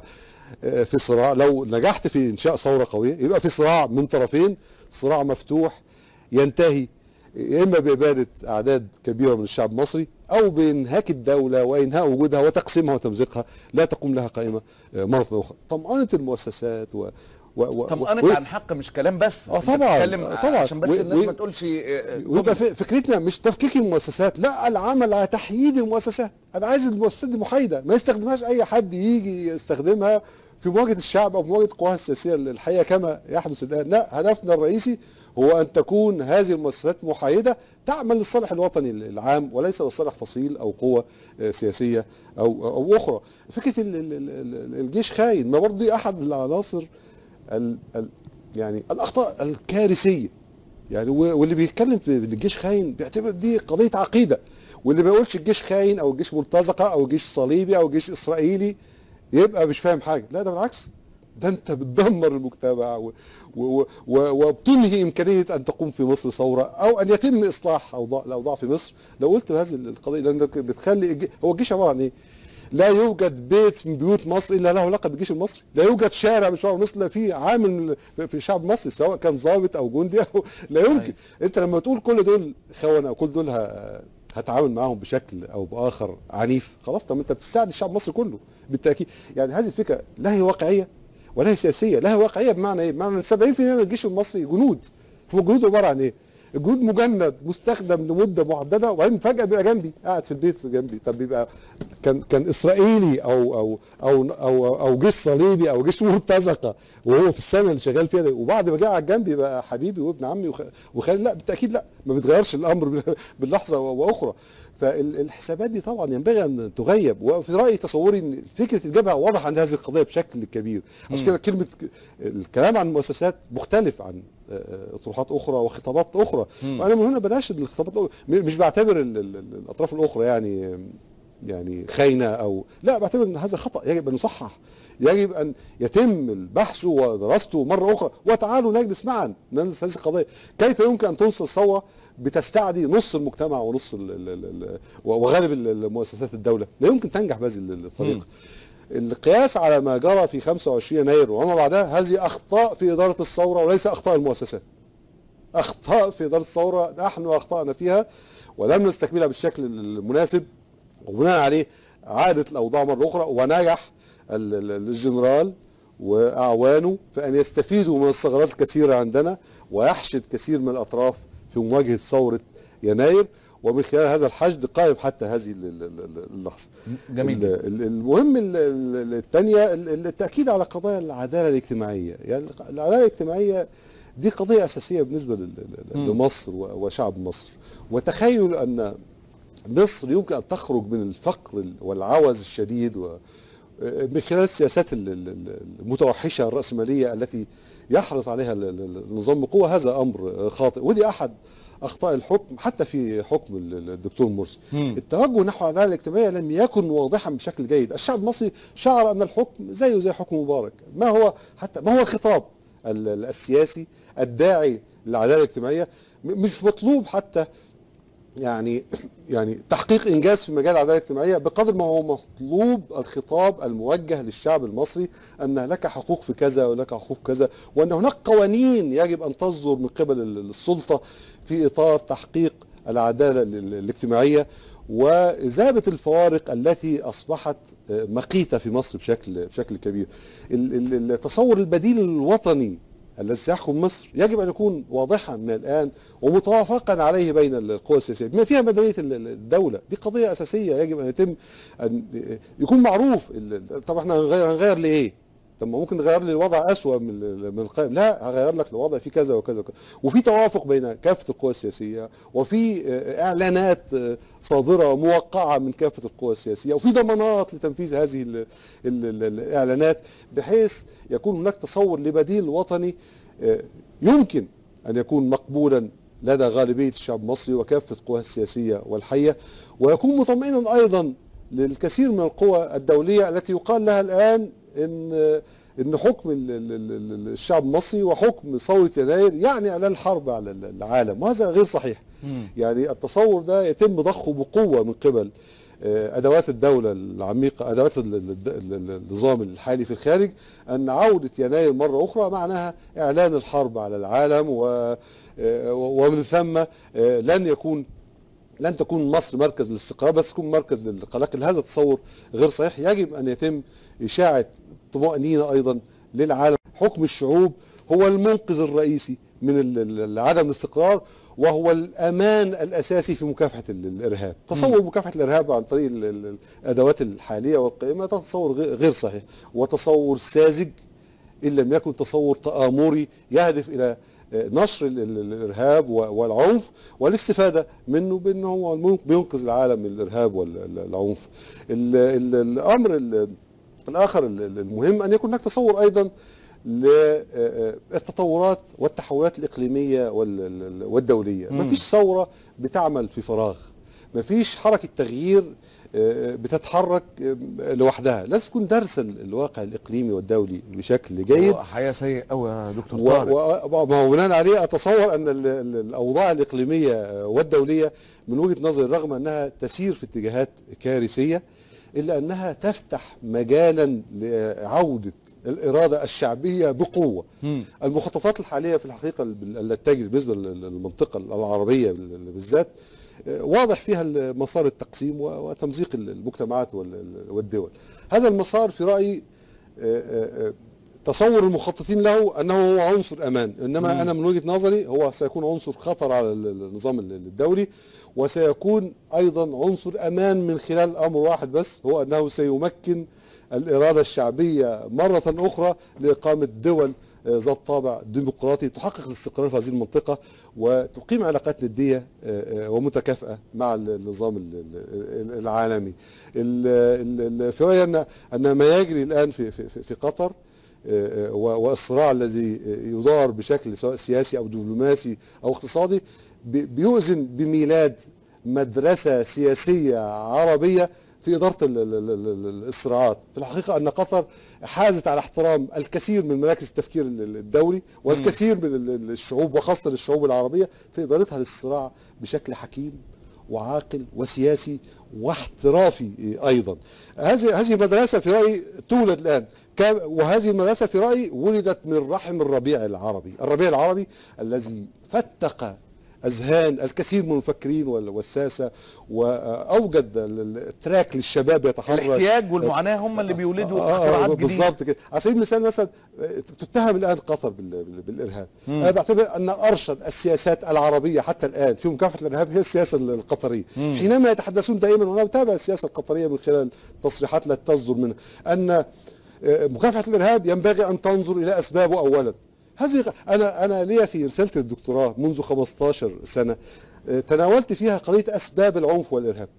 في صراع. لو نجحت في انشاء ثوره قويه يبقى في صراع من طرفين، صراع مفتوح ينتهي يا اما باباده اعداد كبيره من الشعب المصري او بانهاك الدوله وانهاء وجودها وتقسيمها وتمزيقها لا تقوم لها قائمه مره اخرى. طمانه المؤسسات و و طمأنت و... عن حق مش كلام بس. اه طبعا طبعا عشان بس و... الناس و... ما تقولش. ويبقى فكرتنا مش تفكيك المؤسسات، لا، العمل على تحييد المؤسسات. انا عايز المؤسسات دي محايده، ما يستخدمهاش اي حد يجي يستخدمها في مواجهه الشعب او في مواجهه القوى السياسيه الحقيقه كما يحدث الان. لا، هدفنا الرئيسي هو ان تكون هذه المؤسسات محايده تعمل للصالح الوطني العام وليس لصالح فصيل او قوه سياسيه او او اخرى. فكره الجيش خاين، ما برضه دي احد العناصر ال ال يعني الاخطاء الكارثيه. يعني واللي بيتكلم في الجيش خاين بيعتبر دي قضيه عقيده، واللي ما يقولش الجيش خاين او الجيش مرتزقه او الجيش صليبي او الجيش اسرائيلي يبقى مش فاهم حاجه. لا، ده بالعكس، ده انت بتدمر المجتمع وبتنهي امكانيه ان تقوم في مصر ثوره او ان يتم اصلاح اوضاع الاوضاع في مصر لو قلت بهذه القضيه. لانك بتخلي هو الجيش عباره عن ايه؟ لا يوجد بيت من بيوت مصر الا له علاقه بالجيش المصري، لا يوجد شارع من شوارع مصر الا فيه عامل في الشعب المصري سواء كان ضابط او جندي او لا يمكن. أي. انت لما تقول كل دول خونه او كل دول هتعامل معاهم بشكل او باخر عنيف، خلاص طب انت بتساعد الشعب المصري كله بالتاكيد. يعني هذه الفكره لا هي واقعيه ولا هي سياسيه، لا هي واقعيه بمعنى ايه؟ بمعنى ان سبعين بالمئة من الجيش المصري جنود. هو الجنود عباره عن ايه؟ الجنود مجند مستخدم لمده محدده وبعدين فجاه بيبقى جنبي قاعد في البيت جنبي. طب بيبقى كان كان اسرائيلي او او او او او جيش صليبي او جيش مرتزقه وهو في السنه اللي شغال فيها، وبعد ما جه على الجنب يبقى حبيبي وابن عمي وخالي؟ لا بالتاكيد لا، ما بيتغيرش الامر باللحظه واخرى. فالحسابات دي طبعا ينبغي ان تغيب. وفي رايي تصوري ان فكره الجبهه واضح عند هذه القضيه بشكل كبير. عشان كده كلمه الكلام عن المؤسسات مختلف عن اطروحات اخرى وخطابات اخرى. مم. وانا من هنا بناشد الخطابات، مش بعتبر الاطراف الاخرى يعني يعني خاينه او لا، بعتبر ان هذا خطا يجب ان يصحح، يجب ان يتم البحث ودراسته مره اخرى. وتعالوا نجلس معا ندرس هذه القضيه. كيف يمكن ان تنصر ثوره بتستعدي نص المجتمع ونص ال ال ال وغالب المؤسسات الدوله؟ لا يمكن تنجح بهذه الطريقه. القياس على ما جرى في خمسة وعشرين يناير وما بعدها هذه اخطاء في اداره الثوره وليس اخطاء المؤسسات. اخطاء في اداره الثوره نحن اخطانا فيها ولم نستكملها بالشكل المناسب، وبناء عليه عادت الاوضاع مره اخرى. ونجح الجنرال واعوانه في ان يستفيدوا من الثغرات الكثيره عندنا ويحشد كثير من الاطراف في مواجهه ثوره يناير، ومن خلال هذا الحشد قائم حتى هذه اللحظه. جميل. المهم الثانيه التاكيد على قضايا العداله الاجتماعيه. يعني العداله الاجتماعيه دي قضيه اساسيه بالنسبه لمصر وشعب مصر. وتخيل ان مصر يمكن ان تخرج من الفقر والعوز الشديد و من خلال السياسات المتوحشه الراسماليه التي يحرص عليها النظام بقوه، هذا امر خاطئ. ودي احد اخطاء الحكم حتى في حكم الدكتور مرسي. التوجه نحو العداله الاجتماعيه لم يكن واضحا بشكل جيد. الشعب المصري شعر ان الحكم زيه زي حكم مبارك. ما هو حتى ما هو الخطاب السياسي الداعي للعداله الاجتماعيه؟ مش مطلوب حتى يعني يعني تحقيق انجاز في مجال العداله الاجتماعيه بقدر ما هو مطلوب الخطاب الموجه للشعب المصري ان لك حقوق في كذا ولك حقوق كذا، وان هناك قوانين يجب ان تصدر من قبل السلطه في اطار تحقيق العداله الاجتماعيه وإذابة الفوارق التي أصبحت مقيتة في مصر بشكل بشكل كبير. التصور البديل الوطني الذي سيحكم مصر يجب أن يكون واضحا من الآن ومتوافقا عليه بين القوى السياسية بما فيها مدنية الدولة. دي قضية أساسية يجب أن يتم أن يكون معروف. طب احنا هنغير هنغير لإيه؟ طب ممكن نغير لي الوضع أسوأ من من القائم. لا، هغير لك الوضع في كذا وكذا وكذا. وفي توافق بين كافة القوى السياسية، وفي إعلانات صادرة موقعة من كافة القوى السياسية، وفي ضمانات لتنفيذ هذه ال ال ال الإعلانات بحيث يكون هناك تصور لبديل وطني يمكن أن يكون مقبولا لدى غالبية الشعب المصري وكافة القوى السياسية والحية، ويكون مطمئنا أيضا للكثير من القوى الدولية التي يقال لها الآن ان ان حكم الشعب المصري وحكم ثوره يناير يعني اعلان الحرب على العالم، وهذا غير صحيح. مم. يعني التصور ده يتم ضخه بقوه من قبل ادوات الدوله العميقه، ادوات النظام الحالي في الخارج، ان عوده يناير مره اخرى معناها اعلان الحرب على العالم، ومن ثم لن يكون لن تكون مصر مركز للاستقرار بس تكون مركز للقلق. هذا تصور غير صحيح. يجب ان يتم اشاعه طمأنينه ايضا للعالم. حكم الشعوب هو المنقذ الرئيسي من عدم الاستقرار، وهو الامان الاساسي في مكافحه الارهاب. تصور مكافحه الارهاب عن طريق الادوات الحاليه والقائمه تصور غير صحيح، وتصور ساذج ان لم يكن تصور تآمري يهدف الى نشر الارهاب والعنف والاستفاده منه بانه هو بينقذ العالم من الارهاب والعنف. الامر الاخر المهم ان يكون هناك تصور ايضا للتطورات والتحولات الإقليمية والدولية. ما فيش ثورة بتعمل في فراغ، ما فيش حركة تغيير بتتحرك لوحدها، لازم تكون دارسة الواقع الإقليمي والدولي بشكل جيد. حياة سيء قوي يا دكتور طارق. وما هو بناء عليه أتصور أن الأوضاع الإقليمية والدولية من وجهة نظري رغم أنها تسير في اتجاهات كارثية إلا أنها تفتح مجالا لعودة الإرادة الشعبية بقوة. مم. المخططات الحالية في الحقيقة التي تجري بالنسبة للمنطقة العربية بالذات واضح فيها مسار التقسيم وتمزيق المجتمعات والدول. هذا المسار في رأيي تصور المخططين له أنه هو عنصر أمان، إنما مم. أنا من وجهة نظري هو سيكون عنصر خطر على النظام الدولي، وسيكون أيضا عنصر أمان من خلال أمر واحد بس، هو أنه سيمكن الإرادة الشعبية مرة أخرى لإقامة دول ذات طابع ديمقراطي تحقق الاستقرار في هذه المنطقة وتقيم علاقات ندية ومتكافئة مع النظام العالمي. في رأيي أن أن ما يجري الآن في في في قطر والصراع الذي يدار بشكل سواء سياسي أو دبلوماسي أو اقتصادي بيؤذن بميلاد مدرسة سياسية عربية في إدارة الصراعات. في الحقيقة أن قطر حازت على احترام الكثير من مراكز التفكير الدولي والكثير من الشعوب وخاصة الشعوب العربية في إدارتها للصراع بشكل حكيم وعاقل وسياسي واحترافي أيضا. هذه هذه مدرسة في رأيي تولد الآن، وهذه المدرسة في رأيي ولدت من رحم الربيع العربي. الربيع العربي الذي فتق أذهان الكثير من المفكرين والساسة وأوجد التراك للشباب يتحرك. الاحتياج والمعاناة هم اللي بيولدوا آه اختراعات جديدة. بالظبط كده. على سبيل المثال مثلا تتهم الآن قطر بالإرهاب. مم. أنا بعتبر أن أرشد السياسات العربية حتى الآن في مكافحة الإرهاب هي السياسة القطرية. مم. حينما يتحدثون دائما، وأنا أتابع السياسة القطرية من خلال تصريحات لا تصدر منها، أن مكافحة الإرهاب ينبغي أن تنظر إلى أسبابه أولا. هذه انا انا ليا في رساله الدكتوراه منذ خمستاشر سنة تناولت فيها قضيه اسباب العنف والارهاب.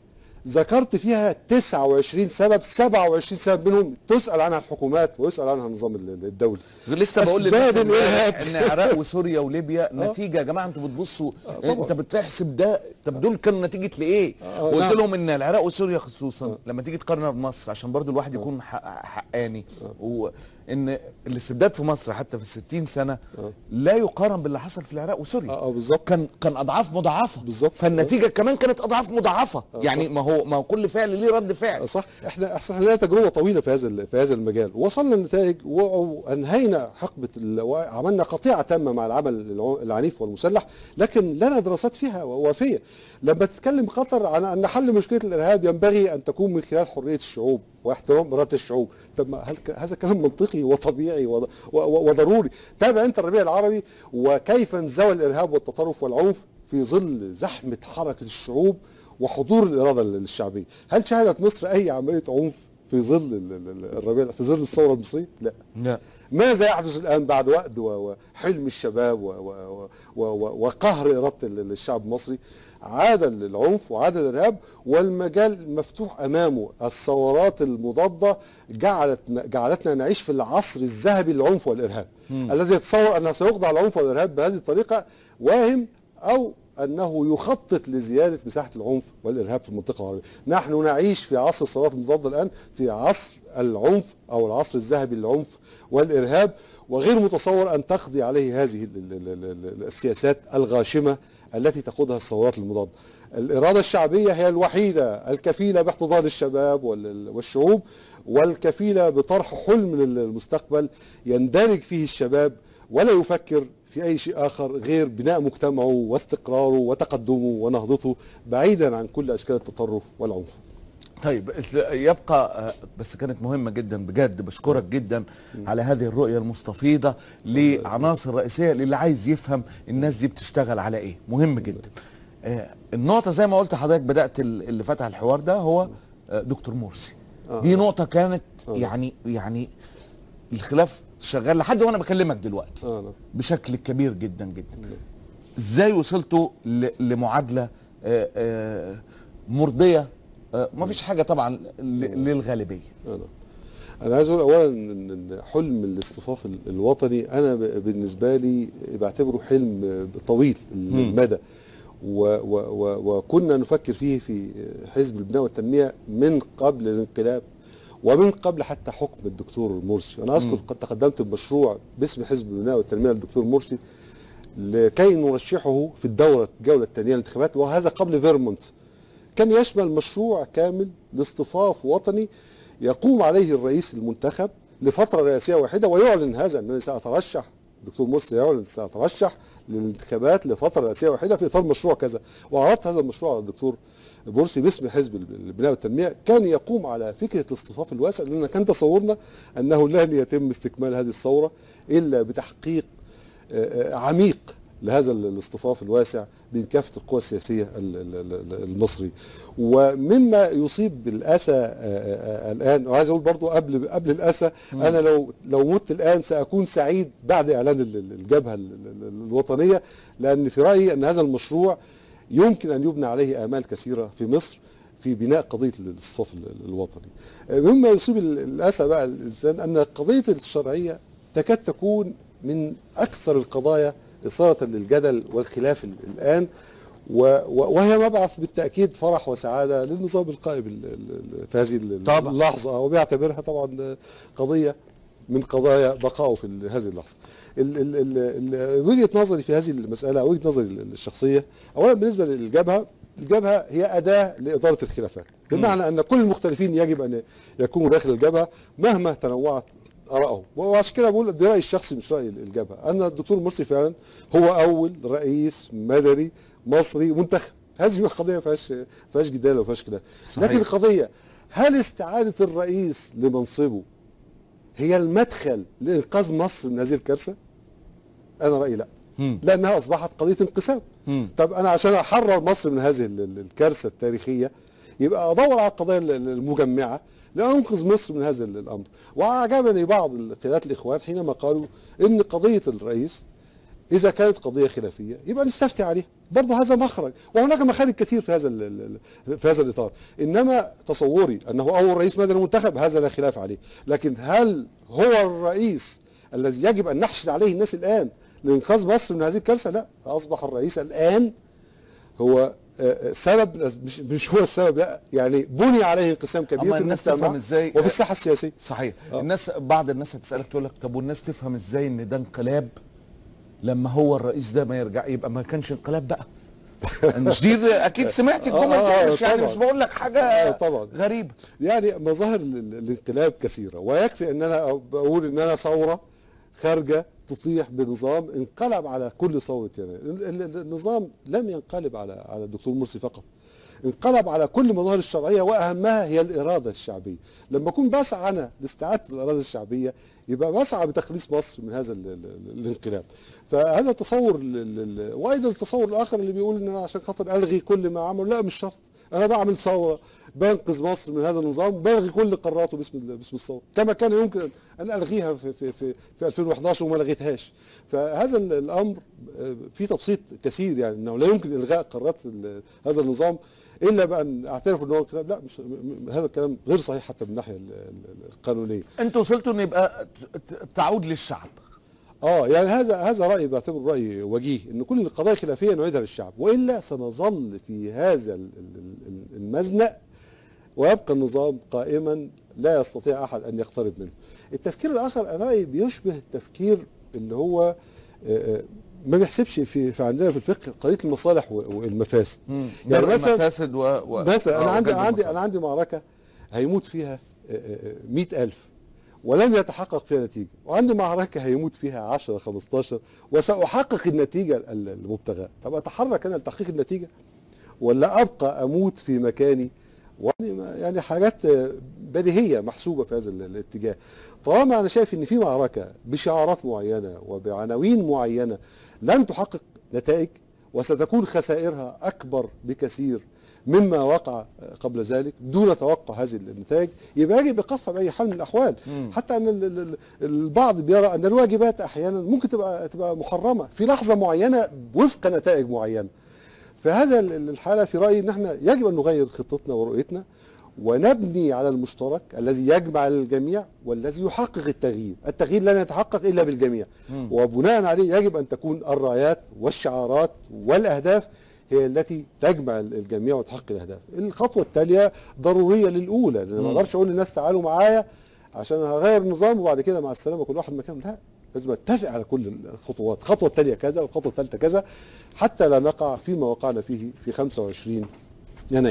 ذكرت فيها تسعة وعشرين سبب، سبعة وعشرين سبب منهم تسال عنها الحكومات ويسال عنها النظام الدولي. لسه بقول للناس ان العراق وسوريا وليبيا نتيجه. يا جماعه انتوا بتبصوا انت بتحسب ده، طب دول كانوا نتيجه لايه؟ وقلت لهم ان العراق وسوريا خصوصا لما تيجي تقارنها بمصر عشان برضو الواحد يكون حقاني، وان الاستبداد في مصر حتى في الستين سنة لا يقارن باللي حصل في العراق وسوريا. اه بالظبط. كان كان اضعاف مضاعفه بالظبط، فالنتيجه كمان كانت اضعاف مضاعفه. يعني ما هو ما هو كل فعل ليه رد فعل. صح. احنا احنا لنا تجربه طويله في هذا في هذا المجال، وصلنا لنتائج وانهينا حقبه وعملنا قطيعه تامه مع العمل العنيف والمسلح، لكن لنا دراسات فيها وافيه. لما تتكلم قطر عن ان حل مشكله الارهاب ينبغي ان تكون من خلال حريه الشعوب واحترام اراده الشعوب. طب هل هذا كلام منطقي وطبيعي وضروري؟ تابع انت الربيع العربي وكيف انزوى الارهاب والتطرف والعنف في ظل زحمه حركه الشعوب وحضور الاراده الشعبيه. هل شهدت مصر اي عمليه عنف في ظل الربيع في ظل الثوره المصريه؟ لا. لا. ماذا يحدث الان بعد وقت وحلم الشباب وقهر اراده الشعب المصري؟ عاد العنف وعاد الارهاب والمجال مفتوح امامه. الثورات المضاده جعلت جعلتنا نعيش في العصر الذهبي للعنف والارهاب. مم. الذي يتصور انه سيخضع العنف والارهاب بهذه الطريقه واهم، او أنه يخطط لزيادة مساحة العنف والإرهاب في المنطقة العربية. نحن نعيش في عصر الثورات المضادة الآن، في عصر العنف أو العصر الذهبي للعنف والإرهاب، وغير متصور أن تقضي عليه هذه السياسات الغاشمة التي تقودها الثورات المضادة. الإرادة الشعبية هي الوحيدة الكفيلة باحتضان الشباب والشعوب، والكفيلة بطرح حلم للمستقبل يندرج فيه الشباب ولا يفكر في أي شيء آخر غير بناء مجتمعه واستقراره وتقدمه ونهضته بعيدا عن كل أشكال التطرف والعنف. طيب يبقى بس كانت مهمة جدا بجد، بشكرك جدا على هذه الرؤية المستفيضة لعناصر رئيسية اللي عايز يفهم الناس دي بتشتغل على ايه. مهم جدا. النقطة زي ما قلت حضرتك بدأت اللي فتح الحوار ده هو دكتور مرسي. دي نقطة كانت يعني يعني الخلاف شغال لحد وانا بكلمك دلوقتي بشكل كبير جدا جدا. ازاي وصلتوا لمعادلة مرضية؟ ما فيش حاجة طبعا للغالبية. أنا عايز أقول أولا إن حلم الاصطفاف الوطني أنا بالنسبة لي بعتبره حلم طويل المدى، وكنا نفكر فيه في حزب البناء والتنمية من قبل الانقلاب ومن قبل حتى حكم الدكتور مرسي. أنا أذكر قد تقدمت بمشروع باسم حزب البناء والتنمية للدكتور مرسي لكي نرشحه في الدورة الجولة الثانية للانتخابات، وهذا قبل فيرمونت. كان يشمل مشروع كامل لاصطفاف وطني يقوم عليه الرئيس المنتخب لفترة رئاسية واحدة ويعلن هذا أنني سأترشح، الدكتور مرسي يعلن سأترشح للانتخابات لفترة رئاسية واحدة في إطار مشروع كذا. وعرضت هذا المشروع على الدكتور مرسي باسم حزب البناء والتنمية، كان يقوم على فكرة الاصطفاف الواسع، لأن كان تصورنا أنه لن يتم استكمال هذه الثورة إلا بتحقيق عميق لهذا الاصطفاف الواسع بين كافة القوى السياسية المصري. ومما يصيب بالأسى الآن، وعايز أقول برضو قبل قبل الأسى، أنا لو لو مت الآن سأكون سعيد بعد إعلان الجبهة الوطنية، لأن في رأيي أن هذا المشروع يمكن أن يبنى عليه آمال كثيرة في مصر في بناء قضية الاصطفاف الوطني. مما يصيب الأسى بقى الإنسان أن قضية الشرعية تكاد تكون من أكثر القضايا إثارة للجدل والخلاف الآن، وهي مبعث بالتأكيد فرح وسعادة للنظام القائم في هذه اللحظة، وبيعتبرها طبعا قضية من قضايا بقائه في هذه اللحظة. وجهة نظري في هذه المسألة، وجهة نظري الشخصية، أولا بالنسبة للجبهة، الجبهة هي أداة لإدارة الخلافات، بمعنى أن كل المختلفين يجب أن يكونوا داخل الجبهة مهما تنوعت آرائهم. وعشان كده بقول دي رأيي الشخصي مش رأي الجبهة، أن الدكتور مرسي فعلا هو أول رئيس مدني مصري منتخب. هذه القضية ما فيهاش فيهاش جدال وما فيهاش خلاف. لكن القضية هل استعادة الرئيس لمنصبه هي المدخل لإنقاذ مصر من هذه الكارثة؟ أنا رأيي لا، مم. لأنها أصبحت قضية انقسام. مم. طب أنا عشان أحرر مصر من هذه الكارثة التاريخية يبقى أدور على القضايا المجمعة لأنقذ مصر من هذا الأمر. وأعجبني بعض قيادات الإخوان حينما قالوا إن قضية الرئيس إذا كانت قضية خلافية يبقى نستفتي عليها، برضه هذا مخرج، وهناك مخارج كثير في هذا في هذا الإطار. إنما تصوري أنه أول رئيس مدني منتخب هذا لا خلاف عليه، لكن هل هو الرئيس الذي يجب أن نحشد عليه الناس الآن لإنقاذ مصر من هذه الكارثة؟ لا، أصبح الرئيس الآن هو سبب، مش مش هو السبب، لا، يعني بني عليه انقسام كبير في المجتمع وفي الساحه السياسيه. صحيح. آه. الناس بعض الناس هتسالك تقول لك طب والناس تفهم ازاي ان ده انقلاب لما هو الرئيس ده ما يرجع؟ يبقى ما كانش انقلاب بقى. مش دي اكيد سمعت الجمل آه دي، مش يعني مش بقول لك حاجه آه طبعا غريبه. يعني مظاهر الانقلاب كثيره، ويكفي ان انا بقول ان انا ثوره خارجه تطيح بنظام انقلب على كل ثوره. يعني النظام لم ينقلب على على الدكتور مرسي فقط، انقلب على كل مظاهر الشرعيه، واهمها هي الاراده الشعبيه. لما اكون بسعى انا لاستعاده الاراده الشعبيه يبقى بسعى بتخليص مصر من هذا الانقلاب. فهذا تصور. وايضا التصور الاخر اللي بيقول ان انا عشان خاطر الغي كل ما عمل، لا مش شرط. انا بعمل ثوره بنقذ مصر من هذا النظام، بلغي كل قراراته باسم باسم الثوره، كما كان يمكن ان الغيها في في في, في ألفين وإحدى عشر وما لغيتهاش. فهذا الامر فيه تبسيط كثير، يعني انه لا يمكن الغاء قرارات هذا النظام الا بان اعترف ان هو انقلاب. لا، مش هذا الكلام غير صحيح حتى من الناحيه القانونيه. انتوا وصلتوا ان يبقى تعود للشعب. اه يعني هذا هذا رايي بعتبره راي وجيه، ان كل القضايا الخلافيه نعيدها للشعب، والا سنظل في هذا المزنق ويبقى النظام قائما لا يستطيع احد ان يقترب منه. التفكير الاخر انا رايي بيشبه التفكير اللي هو ما بيحسبش في, في عندنا في الفقه قضيه المصالح والمفاسد. يعني مثلا المفاسد و... و... مثلا انا عندي عندي انا عندي معركه هيموت فيها مئة ألف ولن يتحقق فيها نتيجه، وعندي معركه هيموت فيها عشرة خمستاشر وساحقق النتيجه المبتغاه. طب اتحرك انا لتحقيق النتيجه ولا ابقى اموت في مكاني؟ يعني حاجات بديهيه محسوبه في هذا الاتجاه. طالما انا شايف ان في معركه بشعارات معينه وبعناوين معينه لن تحقق نتائج وستكون خسائرها اكبر بكثير مما وقع قبل ذلك دون توقع هذه النتائج، يبقى يجب ايقافها باي حال من الاحوال. مم. حتى ان البعض بيرى ان الواجبات احيانا ممكن تبقى تبقى محرمه في لحظه معينه وفق نتائج معينه. في هذا الحاله في رايي ان احنا يجب ان نغير خطتنا ورؤيتنا ونبني على المشترك الذي يجمع الجميع والذي يحقق التغيير. التغيير لن يتحقق الا بالجميع، مم. وبناء عليه يجب ان تكون الرايات والشعارات والاهداف هي التي تجمع الجميع وتحقق الاهداف. الخطوه التاليه ضروريه للاولى، لان ما اقدرش اقول للناس تعالوا معايا عشان هغير النظام وبعد كده مع السلامه كل واحد مكانه، لا، لازم اتفق على كل الخطوات، الخطوه الثانيه كذا والخطوه الثالثه كذا، حتى لا نقع فيما وقعنا فيه في خمسة وعشرين يناير.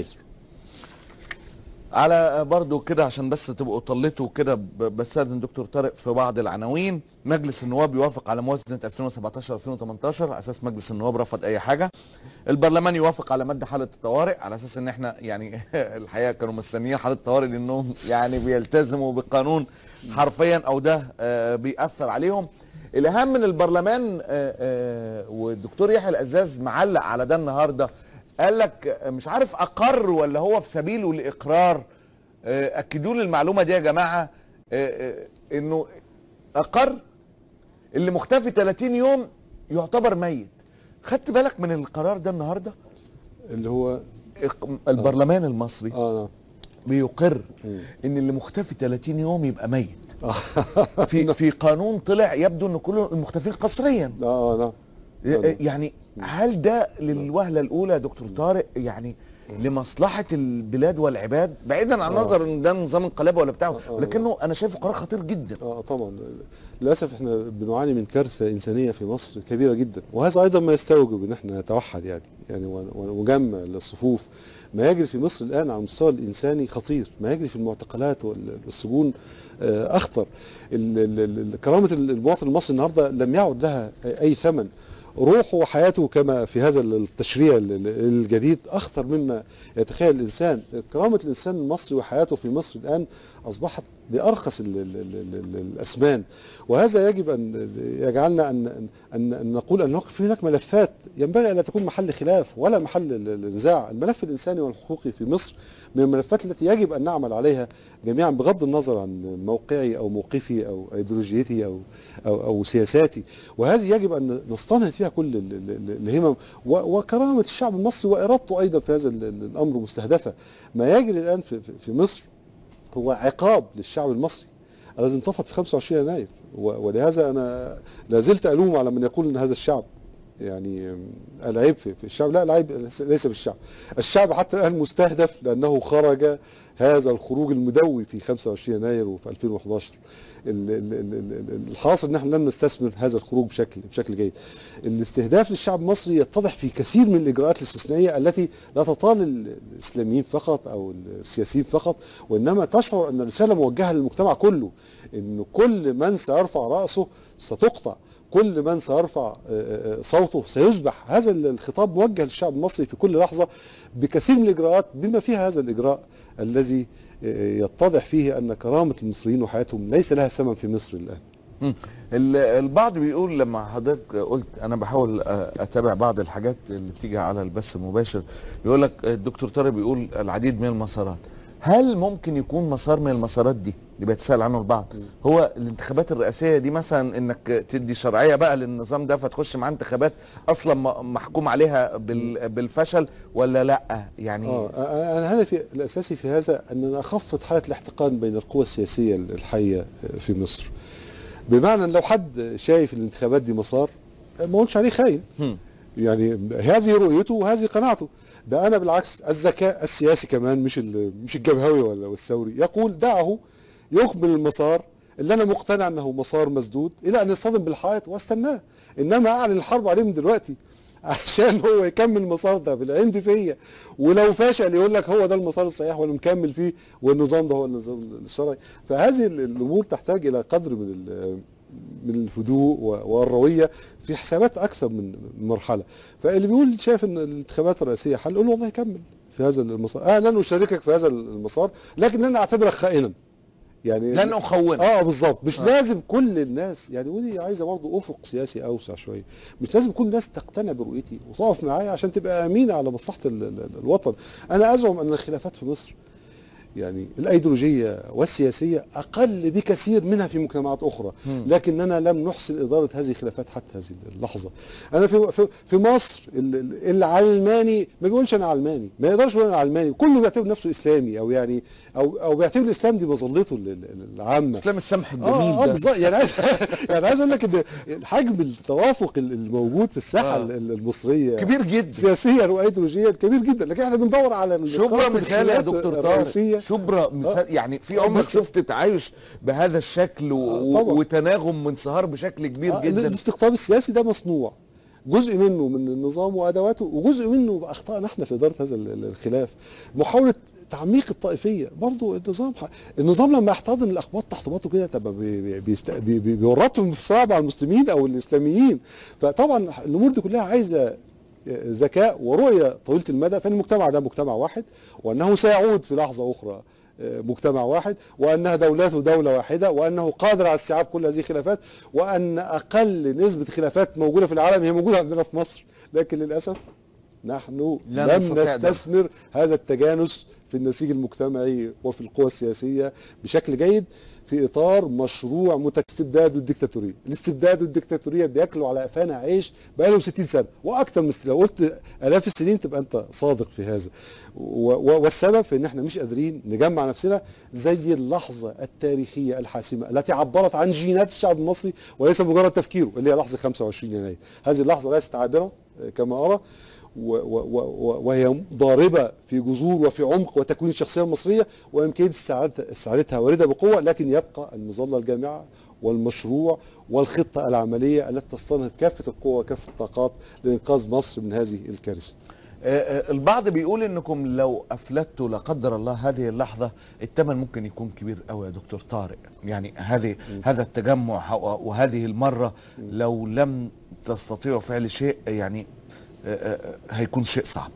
على برضو كده عشان بس تبقوا طلتوا كده بستاذن دكتور طارق في بعض العناوين. مجلس النواب يوافق على موازنه ألفين وسبعتاشر ألفين وتمنتاشر على اساس مجلس النواب رفض اي حاجه. البرلمان يوافق على مد حاله الطوارئ على اساس ان احنا يعني الحقيقه كانوا مستنيين حاله الطوارئ لانهم يعني بيلتزموا بالقانون حرفيا او ده بيأثر عليهم. الاهم من البرلمان والدكتور يحيى القزاز معلق على ده النهارده، قال لك مش عارف اقر ولا هو في سبيله الاقرار. اكدوا لي المعلومه دي يا جماعه، انه اقر اللي مختفي ثلاثين يوم يعتبر ميت. خدت بالك من القرار ده النهارده اللي هو البرلمان آه. المصري آه. بيقر م. ان اللي مختفي ثلاثين يوم يبقى ميت. في في قانون طلع يبدو ان كل المختفين قسريا. اه نعم. يعني هل ده للوهله الاولى يا دكتور طارق يعني لمصلحه البلاد والعباد، بعيدا عن النظر ان ده نظام انقلاب ولا بتاعه، ولكنه انا شايفه قرار خطير جدا. اه طبعا للاسف احنا بنعاني من كارثه انسانيه في مصر كبيره جدا، وهذا ايضا ما يستوجب ان احنا نتوحد يعني يعني ونجمع الصفوف. ما يجري في مصر الان على المستوى الانساني خطير، ما يجري في المعتقلات والسجون اخطر. كرامه المواطن المصري النهارده لم يعد لها اي ثمن. روحه وحياته كما في هذا التشريع الجديد اخطر مما يتخيل الانسان. كرامه الانسان المصري وحياته في مصر الان اصبحت بارخص ال ال ال الاسمان، وهذا يجب ان يجعلنا ان ان, أن نقول ان في هناك ملفات ينبغي ان لا تكون محل خلاف ولا محل نزاع. الملف الانساني والحقوقي في مصر من الملفات التي يجب ان نعمل عليها جميعا بغض النظر عن موقعي او موقفي او ايديولوجيتي او او, أو سياساتي، وهذه يجب ان نستنهض فيها كل الهمم. وكرامه الشعب المصري وارادته ايضا في هذا الامر مستهدفه. ما يجري الان في في مصر هو عقاب للشعب المصري الذي انتفض في خمسة وعشرين يناير، ولهذا انا لا زلت الوم على من يقول ان هذا الشعب يعني العيب في الشعب. لا، العيب ليس في الشعب. الشعب حتى الان مستهدف لانه خرج هذا الخروج المدوي في خمسة وعشرين يناير وفي ألفين وأحد عشر. الحاصل ان احنا لم نستثمر هذا الخروج بشكل بشكل جيد. الاستهداف للشعب المصري يتضح في كثير من الاجراءات الاستثنائيه التي لا تطال الاسلاميين فقط او السياسيين فقط، وانما تشعر ان الرساله موجهه للمجتمع كله، ان كل من سيرفع راسه ستقطع، كل من سيرفع صوته سيذبح. هذا الخطاب موجه للشعب المصري في كل لحظه بكثير من الاجراءات، بما فيها هذا الاجراء الذي يتضح فيه ان كرامه المصريين وحياتهم ليس لها ثمن في مصر الان. البعض بيقول لما حضرتك قلت انا بحاول اتابع بعض الحاجات اللي بتيجي على البث المباشر، بيقول لك الدكتور طارق بيقول العديد من المسارات. هل ممكن يكون مسار من المسارات دي اللي بيتساءل عنه البعض هو الانتخابات الرئاسيه دي، مثلا انك تدي شرعيه بقى للنظام ده فتخش معاه انتخابات اصلا محكوم عليها بالفشل ولا لا؟ يعني اه انا هدفي الاساسي في هذا ان انا اخفض حاله الاحتقان بين القوى السياسيه الحيه في مصر. بمعنى لو حد شايف الانتخابات دي مسار ما اقولش عليه خاين، يعني هذه رؤيته وهذه قناعته. ده انا بالعكس الذكاء السياسي كمان مش مش الجبهوي ولا الثوري يقول دعه يكمل المسار اللي انا مقتنع انه مسار مسدود الى ان يصطدم بالحائط واستناه، انما اعلن الحرب عليه من دلوقتي عشان هو يكمل المسار ده بالعند فيا، ولو فشل يقول لك هو ده المسار الصحيح وانا مكمل فيه والنظام ده هو النظام الشرعي. فهذه الامور تحتاج الى قدر من من الهدوء والرويه في حسابات اكثر من مرحله. فاللي بيقول شايف ان الانتخابات الرئاسيه حل، قول له والله كمل في هذا المسار، انا لن اشاركك في هذا المسار لكن انا اعتبرك خائنا، يعني لن اخونك. اه بالظبط، مش آه. لازم كل الناس، يعني ودي عايزه برضه افق سياسي اوسع شويه، مش لازم كل الناس تقتنع برؤيتي وتقف معايا عشان تبقى امينه على مصلحه الوطن. انا ازعم ان الخلافات في مصر يعني الايديولوجيه والسياسيه اقل بكثير منها في مجتمعات اخرى، لكننا لم نحسن اداره هذه الخلافات حتى هذه اللحظه. انا في في, في مصر العلماني ما بيقولش انا علماني، ما يقدرش يقول انا علماني، كله بيعتبر نفسه اسلامي او يعني او او بيعتبر الاسلام دي مظلته العامه، الاسلام السمح الجميل اه ده. بالظبط. يعني عايز يعني عايز اقول لك ان حجم التوافق الموجود في الساحه آه. المصريه كبير جدا سياسيا وايديولوجيا كبير جدا، لكن احنا بندور على شبرا مثال يا دكتور طارق، شبرا مثال. آه. يعني في عمرك شفت تعايش بهذا الشكل و... آه وتناغم وانصهار بشكل كبير آه جدا. الاستقطاب السياسي ده مصنوع، جزء منه من النظام وادواته وجزء منه باخطائنا احنا في اداره هذا الخلاف. محاوله تعميق الطائفيه برضه النظام النظام لما يحتضن الاقباط تحت باطه كده تبقى بي بيست... بي بي بيورطهم في صراع مع المسلمين او الاسلاميين. فطبعا الامور دي كلها عايزه ذكاء ورؤيه طويله المدى، فان المجتمع ده مجتمع واحد وانه سيعود في لحظه اخرى مجتمع واحد، وانها دولته دوله واحده، وانه قادر على استيعاب كل هذه الخلافات، وان اقل نسبه خلافات موجوده في العالم هي موجوده عندنا في مصر. لكن للاسف نحن لم نستثمر هذا التجانس في النسيج المجتمعي وفي القوى السياسيه بشكل جيد في اطار مشروع متستبداد والديكتاتوريه. الاستبداد والديكتاتوريه بياكلوا على قفانا عيش بقالهم ستين سنه واكثر من، لو قلت الاف السنين تبقى انت صادق في هذا. والسبب في ان احنا مش قادرين نجمع نفسنا زي اللحظه التاريخيه الحاسمه التي عبرت عن جينات الشعب المصري وليس مجرد تفكيره، اللي هي لحظه خمسة وعشرين يناير. هذه اللحظه ليست عابره كما ارى، وهي ضاربه في جذور وفي عمق وتكوين الشخصيه المصريه، وامكانيه استعادتها وارده بقوه، لكن يبقى المظله الجامعه والمشروع والخطه العمليه التي تستنهض كافه القوى وكافه الطاقات لانقاذ مصر من هذه الكارثه. البعض بيقول انكم لو افلتوا لا قدر الله هذه اللحظه الثمن ممكن يكون كبير قوي يا دكتور طارق. يعني هذه هذا التجمع وهذه المره لو لم تستطيعوا فعل شيء يعني هيكون شيء صعب.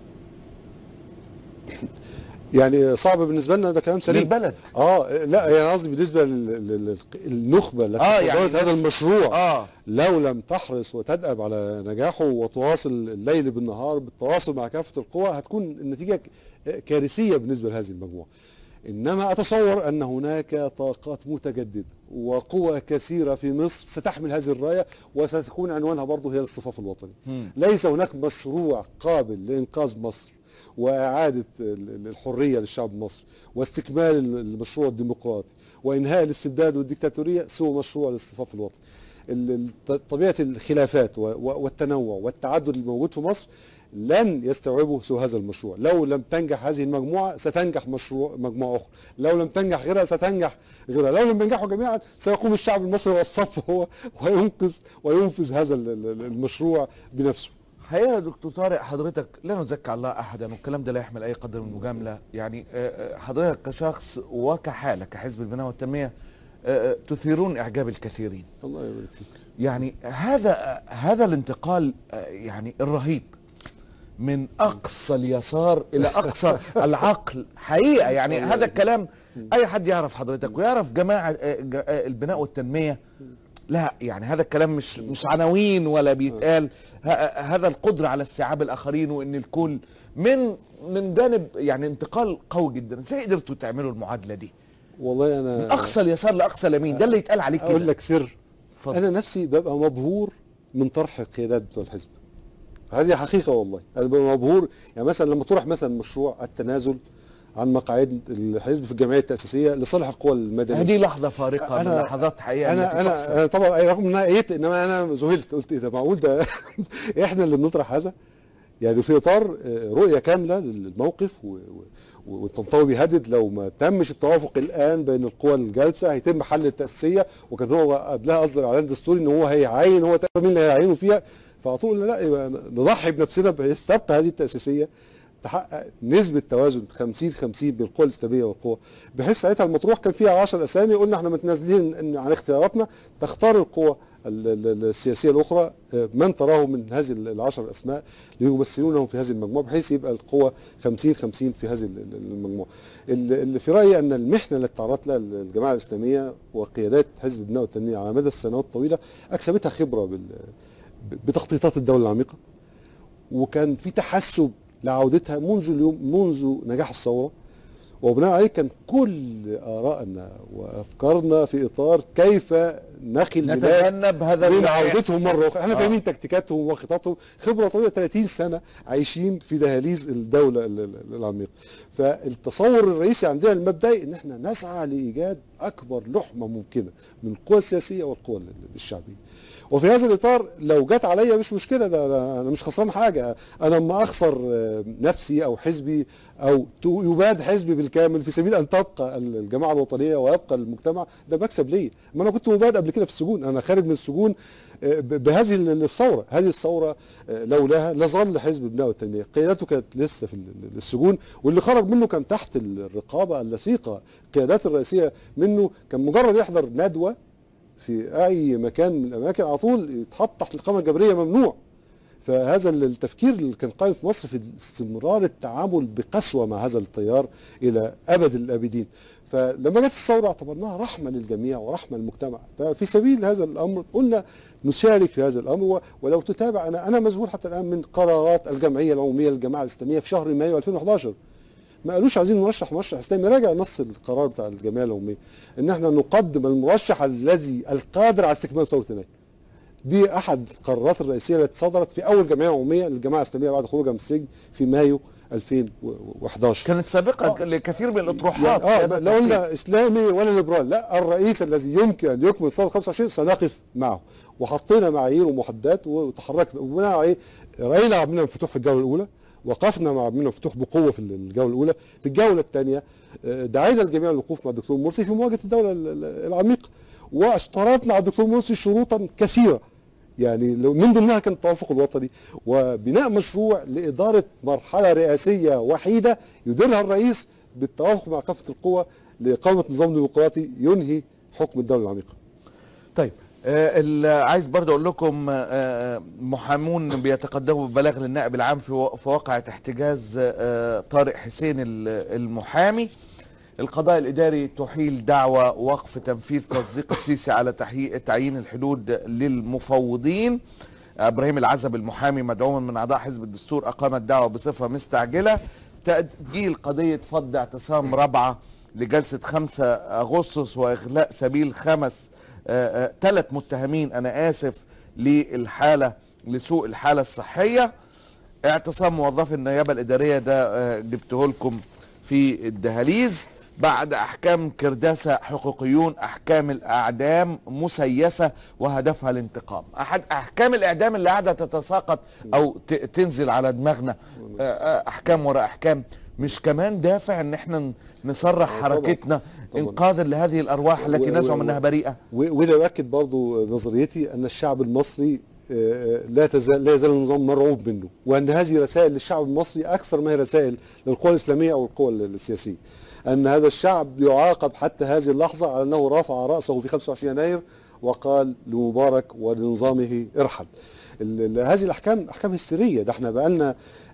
يعني صعب بالنسبه لنا، ده كلام سليم للبلد. اه لا يعني قصدي بالنسبه للنخبه التي آه يعني هذا المشروع آه. لو لم تحرص وتدأب على نجاحه وتواصل الليل بالنهار بالتواصل مع كافه القوى هتكون النتيجه كارثيه بالنسبه لهذه المجموعه. انما اتصور ان هناك طاقات متجدده وقوى كثيره في مصر ستحمل هذه الرايه وستكون عنوانها برضه هي الاصطفاف الوطني. م. ليس هناك مشروع قابل لانقاذ مصر واعاده الحريه للشعب المصري واستكمال المشروع الديمقراطي وانهاء الاستبداد والديكتاتوريه سوى مشروع الاصطفاف الوطني. طبيعه الخلافات والتنوع والتعدد الموجود في مصر لن يستوعبوا سوى هذا المشروع. لو لم تنجح هذه المجموعه ستنجح مشروع مجموعه اخرى، لو لم تنجح غيرها ستنجح غيرها، لو لم ينجحوا جميعا سيقوم الشعب المصري والصف هو وينقذ وينفذ هذا المشروع بنفسه. حقيقة يا دكتور طارق حضرتك لا نزكي الله احدا والكلام ده لا يحمل اي قدر من المجامله، يعني حضرتك كشخص وكحاله كحزب البناء والتنميه تثيرون اعجاب الكثيرين. الله يبارك فيك. يعني هذا هذا الانتقال يعني الرهيب من اقصى اليسار الى اقصى العقل حقيقه، يعني هذا الكلام اي حد يعرف حضرتك ويعرف جماعه البناء والتنميه، لا يعني هذا الكلام مش مش عناوين ولا بيتقال، هذا القدره على استيعاب الاخرين وان الكل من من جانب يعني انتقال قوي جدا. ازاي قدرتوا تعملوا المعادله دي؟ والله انا من اقصى اليسار لاقصى اليمين، ده اللي يتقال عليك كده. اقول لك سر، فضل. انا نفسي ببقى مبهور من طرح القيادات بتوع الحزب، هذه حقيقه والله. انا ببقى مبهور، يعني مثلا لما طرح مثلا مشروع التنازل عن مقاعد الحزب في الجمعيه التاسيسيه لصالح القوى المدنيه، هذه لحظه فارقه من لحظات حقيقه. انا انا, أنا طبعا رغم ان انا قيت، انما انا ذهلت قلت ايه ده معقول ده احنا اللي بنطرح هذا؟ يعني في اطار رؤيه كامله للموقف، والطنطاوي بيهدد لو ما تمش التوافق الان بين القوى الجالسه هيتم حل التاسيسيه، وكان هو قبلها اصدر اعلان دستوري ان هو هيعين، هو مين اللي هيعينه فيها، فعلى طول لا يبقى نضحي بنفسنا بحيث تبقى هذه التاسيسيه تحقق نسبه توازن خمسين خمسين بين القوى الاسلاميه والقوى، بحيث ساعتها المطروح كان فيها عشر اسامي، قلنا احنا متنازلين عن اختياراتنا، تختار القوى السياسيه الاخرى من تراه من هذه العشر الاسماء ليمثلونهم في هذه المجموعه، بحيث يبقى القوى خمسين خمسين في هذه المجموعه. اللي في رايي ان المحنه اللي تعرضت لها الجماعه الاسلاميه وقيادات حزب البناء والتنميه على مدى السنوات الطويله اكسبتها خبره بتخطيطات الدوله العميقه، وكان في تحسب لعودتها منذ اليوم منذ نجاح الثوره، وبناء عليه كان كل آرائنا وأفكارنا في إطار كيف نخل نتجنب هذا من عودتهم مرة أخرى. احنا آه. فاهمين تكتيكاتهم وخططهم، خبرة طويلة ثلاثين سنة عايشين في دهاليز الدولة العميقة. فالتصور الرئيسي عندنا المبدئي ان احنا نسعى لإيجاد أكبر لحمة ممكنة من القوى السياسية والقوى الشعبية. وفي هذا الاطار لو جت عليا مش مشكله، ده انا مش خسران حاجه، انا اما اخسر نفسي او حزبي او يباد حزبي بالكامل في سبيل ان تبقى الجماعه الوطنيه ويبقى المجتمع، ده مكسب ليا. ما انا كنت مباد قبل كده في السجون، انا خارج من السجون بهذه الثوره، هذه الثوره لولاها لظل حزب البناء والتنميه، قيادته كانت لسه في السجون، واللي خرج منه كان تحت الرقابه اللصيقه، القيادات الرئيسيه منه كان مجرد يحضر ندوه في اي مكان من الاماكن على طول يتحط تحت الاقامه الجبريه ممنوع. فهذا التفكير اللي كان قائم في مصر في استمرار التعامل بقسوه مع هذا التيار الى ابد الابدين. فلما جت الثوره اعتبرناها رحمه للجميع ورحمه للمجتمع، ففي سبيل هذا الامر قلنا نشارك في هذا الامر. ولو تتابع انا انا مذهول حتى الان من قرارات الجمعيه العموميه للجماعه الاسلاميه في شهر مايو ألفين وأحد عشر، ما قالوش عايزين نرشح مرشح اسلامي، راجع نص القرار بتاع الجمعيه العموميه ان احنا نقدم المرشح الذي القادر على استكمال ثوره يناير. دي احد القرارات الرئيسيه التي صدرت في اول جمعيه عموميه للجماعه الاسلاميه بعد خروجها من السجن في مايو ألفين وأحد عشر. كانت سابقه آه. لكثير من الاطروحات، يعني اه لا قلنا اسلامي ولا ليبرال، لا الرئيس الذي يمكن ان يكمل ثوره خمسة وعشرين سنقف معه، وحطينا معايير ومحددات وتحركنا، وبناء عليه راينا عملنا انفتوح في الجوله الاولى، وقفنا مع عملنا مفتوح بقوه في الجوله الاولى. في الجوله الثانيه دعينا الجميع للوقوف مع الدكتور مرسي في مواجهه الدوله العميقه، واشترطنا على الدكتور مرسي شروطا كثيره، يعني من ضمنها كان التوافق الوطني وبناء مشروع لاداره مرحله رئاسيه وحيده يديرها الرئيس بالتوافق مع كافه القوى لاقامه نظام ديمقراطي ينهي حكم الدوله العميقه. طيب آه عايز برضه اقول لكم آه محامون بيتقدموا ببلاغ للنائب العام في في واقعة احتجاز آه طارق حسين المحامي. القضاء الاداري تحيل دعوى وقف تنفيذ تصديق السيسي على تعيين الحدود للمفوضين. ابراهيم العزب المحامي مدعوما من اعضاء حزب الدستور اقام الدعوى بصفه مستعجله. تاجيل قضيه فض اعتصام رابعه لجلسه خمسة أغسطس واغلاق سبيل خمس ثلاث متهمين انا اسف للحاله لسوء الحاله الصحيه. اعتصام موظفي النيابه الاداريه ده جبته لكم في الدهاليز. بعد احكام كرداسه حقوقيون احكام الاعدام مسيسه وهدفها الانتقام. احد احكام الاعدام اللي قاعده تتساقط او تنزل على دماغنا احكام وراء احكام، مش كمان دافع ان احنا نصرح حركتنا انقاذا لهذه الارواح التي نزعم انها بريئه؟ وده يؤكد برضو نظريتي ان الشعب المصري لا تزال لا يزال النظام مرعوب منه، وان هذه رسائل للشعب المصري اكثر ما هي رسائل للقوى الاسلاميه او القوى السياسيه. ان هذا الشعب يعاقب حتى هذه اللحظه على انه رفع راسه في خمسة وعشرين يناير وقال لمبارك ولنظامه ارحل. هذه الاحكام احكام هستيريه، ده احنا بقالنا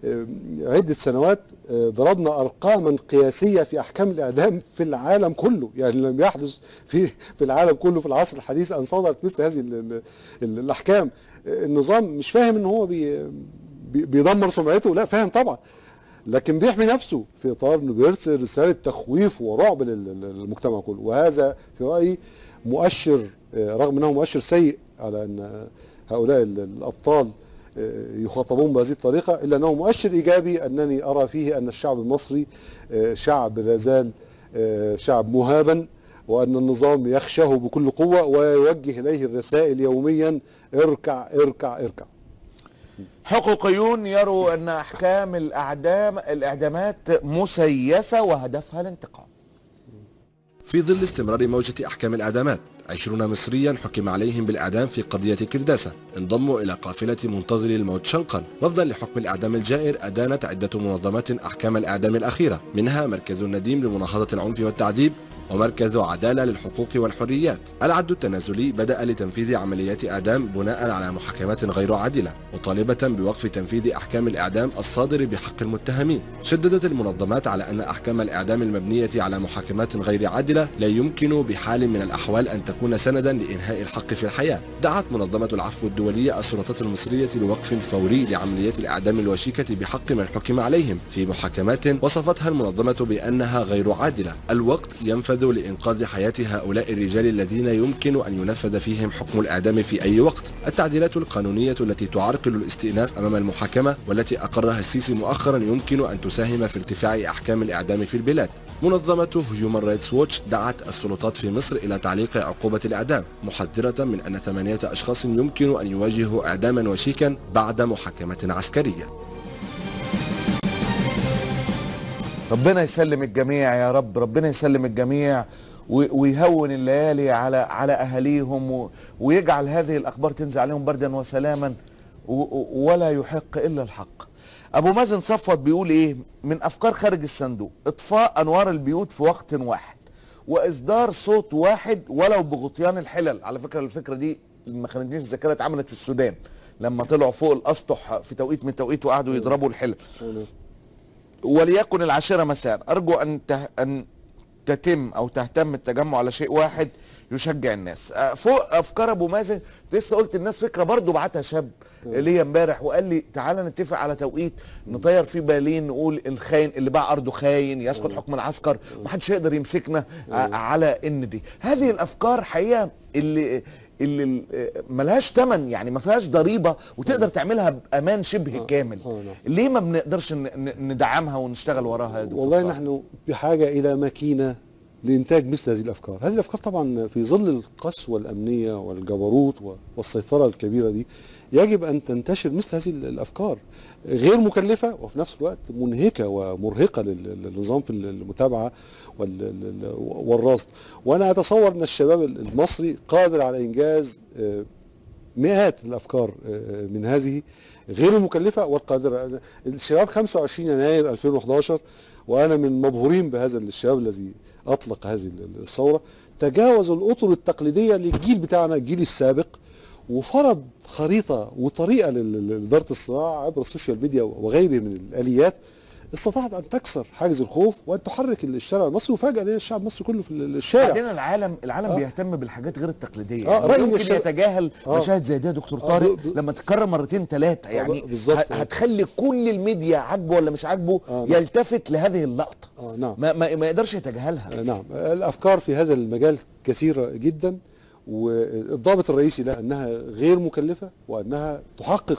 عده سنوات ضربنا ارقاما قياسيه في احكام الاعدام في العالم كله، يعني لم يحدث في في العالم كله في العصر الحديث ان صدرت مثل هذه الاحكام. النظام مش فاهم ان هو بي بيدمر سمعته، لا فاهم طبعا، لكن بيحمي نفسه في اطار انه بيرسل رساله تخويف ورعب للمجتمع كله. وهذا في رايي مؤشر، رغم انه مؤشر سيء على ان هؤلاء الابطال يخاطبون بهذه الطريقه، الا انه مؤشر ايجابي انني ارى فيه ان الشعب المصري شعب لا زال شعب مهابا، وان النظام يخشاه بكل قوه ويوجه اليه الرسائل يوميا اركع اركع اركع. حقوقيون يروا أن أحكام الأعدام الإعدامات مسيسة وهدفها الانتقام. في ظل استمرار موجة أحكام الإعدامات، عشرون مصريا حكم عليهم بالإعدام في قضية كرداسة انضموا إلى قافلة منتظري الموت شنقا. رفضا لحكم الإعدام الجائر أدانت عدة منظمات أحكام الإعدام الأخيرة، منها مركز النديم لمناهضة العنف والتعذيب ومركز عدالة للحقوق والحريات. العد التنازلي بدأ لتنفيذ عمليات إعدام بناء على محاكمات غير عادلة، مطالبة بوقف تنفيذ أحكام الإعدام الصادر بحق المتهمين. شددت المنظمات على أن أحكام الإعدام المبنية على محاكمات غير عادلة لا يمكن بحال من الأحوال أن تكون سندا لإنهاء الحق في الحياة. دعت منظمة العفو الدولية السلطات المصرية لوقف فوري لعمليات الإعدام الوشيكة بحق من حكم عليهم في محاكمات وصفتها المنظمة بأنها غير عادلة. الوقت ينفذ لإنقاذ حياة هؤلاء الرجال الذين يمكن أن ينفذ فيهم حكم الإعدام في أي وقت. التعديلات القانونية التي تعرقل الاستئناف أمام المحاكمة والتي أقرها السيسي مؤخرا يمكن أن تساهم في ارتفاع أحكام الإعدام في البلاد. منظمة هيومان رايتس ووتش دعت السلطات في مصر إلى تعليق عقوبة الإعدام، محذرة من أن ثمانية أشخاص يمكن أن يواجهوا إعداما وشيكا بعد محاكمة عسكرية. ربنا يسلم الجميع يا رب، ربنا يسلم الجميع ويهون الليالي على على اهاليهم ويجعل هذه الاخبار تنزل عليهم بردا وسلاما ولا يحق الا الحق. ابو مازن صفوت بيقول ايه؟ من افكار خارج الصندوق اطفاء انوار البيوت في وقت واحد واصدار صوت واحد ولو بغطيان الحلل. على فكره الفكره دي ما خانتنيش الذاكره اتعملت في السودان لما طلعوا فوق الاسطح في توقيت من التوقيت وقعدوا يضربوا الحلل. وليكن العاشرة مساء. أرجو أن أن تتم أو تهتم التجمع على شيء واحد يشجع الناس. فوق أفكار أبو مازن لسه قلت الناس فكرة برضو بعتها شاب ليا امبارح وقال لي تعالى نتفق على توقيت نطير فيه بالين نقول الخاين اللي باع أرضه خاين يسقط حكم العسكر ومحدش يقدر يمسكنا على إن دي. هذه الأفكار حقيقة اللي اللي ملهاش ثمن، يعني ما فيهاش ضريبه وتقدر تعملها بامان شبه كامل. ليه ما بنقدرش ندعمها ونشتغل وراها يا دكتور؟ والله نحن بحاجه الى ماكينه لانتاج مثل هذه الافكار. هذه الافكار طبعا في ظل القسوه الامنيه والجبروت والسيطره الكبيره دي يجب ان تنتشر مثل هذه الافكار، غير مكلفه وفي نفس الوقت منهكه ومرهقه للنظام في المتابعه والرصد. وانا اتصور ان الشباب المصري قادر على انجاز مئات الافكار من هذه غير المكلفه والقادره. الشباب خمسة وعشرين يناير ألفين وأحد عشر وانا من مبهورين بهذا الشباب الذي اطلق هذه الثوره، تجاوزوا الاطر التقليديه للجيل بتاعنا الجيل السابق وفرض خريطه وطريقه لاداره الصراع عبر السوشيال ميديا وغيره من الاليات استطاعت ان تكسر حاجز الخوف وان تحرك الشارع المصري وفجاه لقينا الشعب المصري كله في الشارع. بعدين العالم العالم آه. بيهتم بالحاجات غير التقليديه. آه. يعني ممكن يتجاهل آه. مشاهد زي ده يا دكتور طارق آه. لما تتكرر مرتين ثلاثه يعني بالظبط هتخلي كل الميديا عاجبه ولا مش عاجبه آه. يلتفت لهذه اللقطه. آه. نعم. ما, ما, ما يقدرش يتجاهلها. آه. نعم. الافكار في هذا المجال كثيره جدا والضابط الرئيسي لها انها غير مكلفه وانها تحقق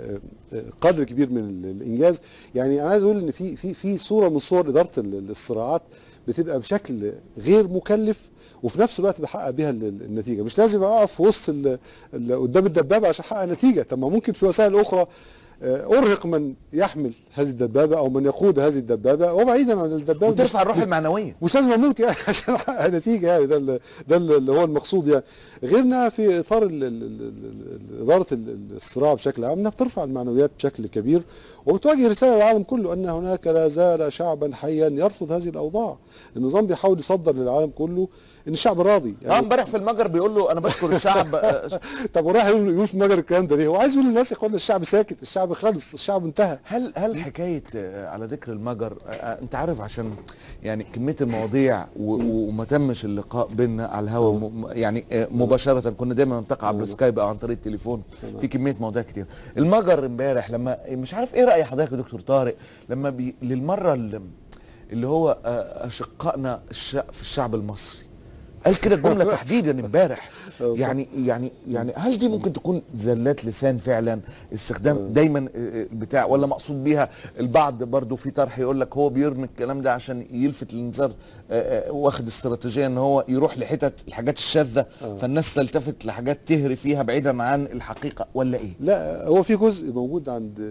قدر كبير من الانجاز. يعني انا عايز اقول ان في في في صوره من صور اداره الصراعات بتبقى بشكل غير مكلف وفي نفس الوقت بحقق بها النتيجه. مش لازم اقف في وسط قدام الدبابه عشان احقق نتيجه، طب ما ممكن في وسائل اخرى ارهق من يحمل هذه الدبابه او من يقود هذه الدبابه وبعيدا عن الدبابه وترفع الروح المعنويه. مش لازم اموت يعني عشان احقق نتيجه، يعني ده ده اللي هو المقصود. يعني غير انها في اطار اداره الصراع بشكل عام انها بترفع المعنويات بشكل كبير وبتواجه رساله للعالم كله ان هناك لا زال شعبا حيا يرفض هذه الاوضاع. النظام بيحاول يصدر للعالم كله ان الشعب راضي. يعني اه امبارح في المجر بيقول له انا بشكر الشعب. طب وراح يقول يقول في المجر الكلام ده ليه؟ هو عايز يقول للناس يا اخوانا الشعب ساكت، الشعب خلص، الشعب انتهى. هل هل حكايه على ذكر المجر انت عارف عشان يعني كميه المواضيع وما تمش اللقاء بيننا على الهواء يعني مباشره، كنا دايما نلتقي عبر سكايب او عن طريق التليفون في كميه مواضيع كتير. المجر امبارح لما مش عارف ايه راي حضرتك يا دكتور طارق لما بي للمره اللي, اللي هو اشقائنا في الشعب المصري قال كده الجمله تحديدا امبارح. يعني يعني يعني هل دي ممكن تكون زلات لسان فعلا، استخدام دايما بتاع، ولا مقصود بيها البعض برضو في طرح يقول لك هو بيرمي الكلام ده عشان يلفت الانظار، واخد استراتيجيه ان هو يروح لحتت الحاجات الشاذه فالناس تلتفت لحاجات تهري فيها بعيدا عن الحقيقه، ولا ايه؟ لا، هو في جزء موجود عند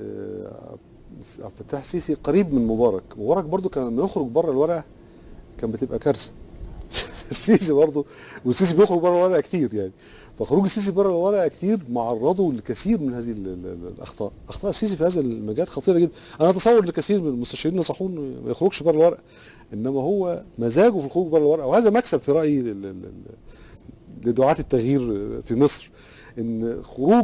عبد الفتاح السيسي قريب من مبارك. مبارك برضو كان لما يخرج بره الورقه كان بتبقى كارثه. السيسي برضه، والسيسي بيخرج بره الورقه كتير يعني، فخروج السيسي بره الورقه كتير معرضه لكثير من هذه الاخطاء. اخطاء السيسي في هذا المجال خطيره جدا. انا اتصور ان كثير من المستشارين نصحوه انه ما يخرجش بره الورقه، انما هو مزاجه في الخروج بره الورقه، وهذا مكسب في رايي لدعاة التغيير في مصر، ان خروج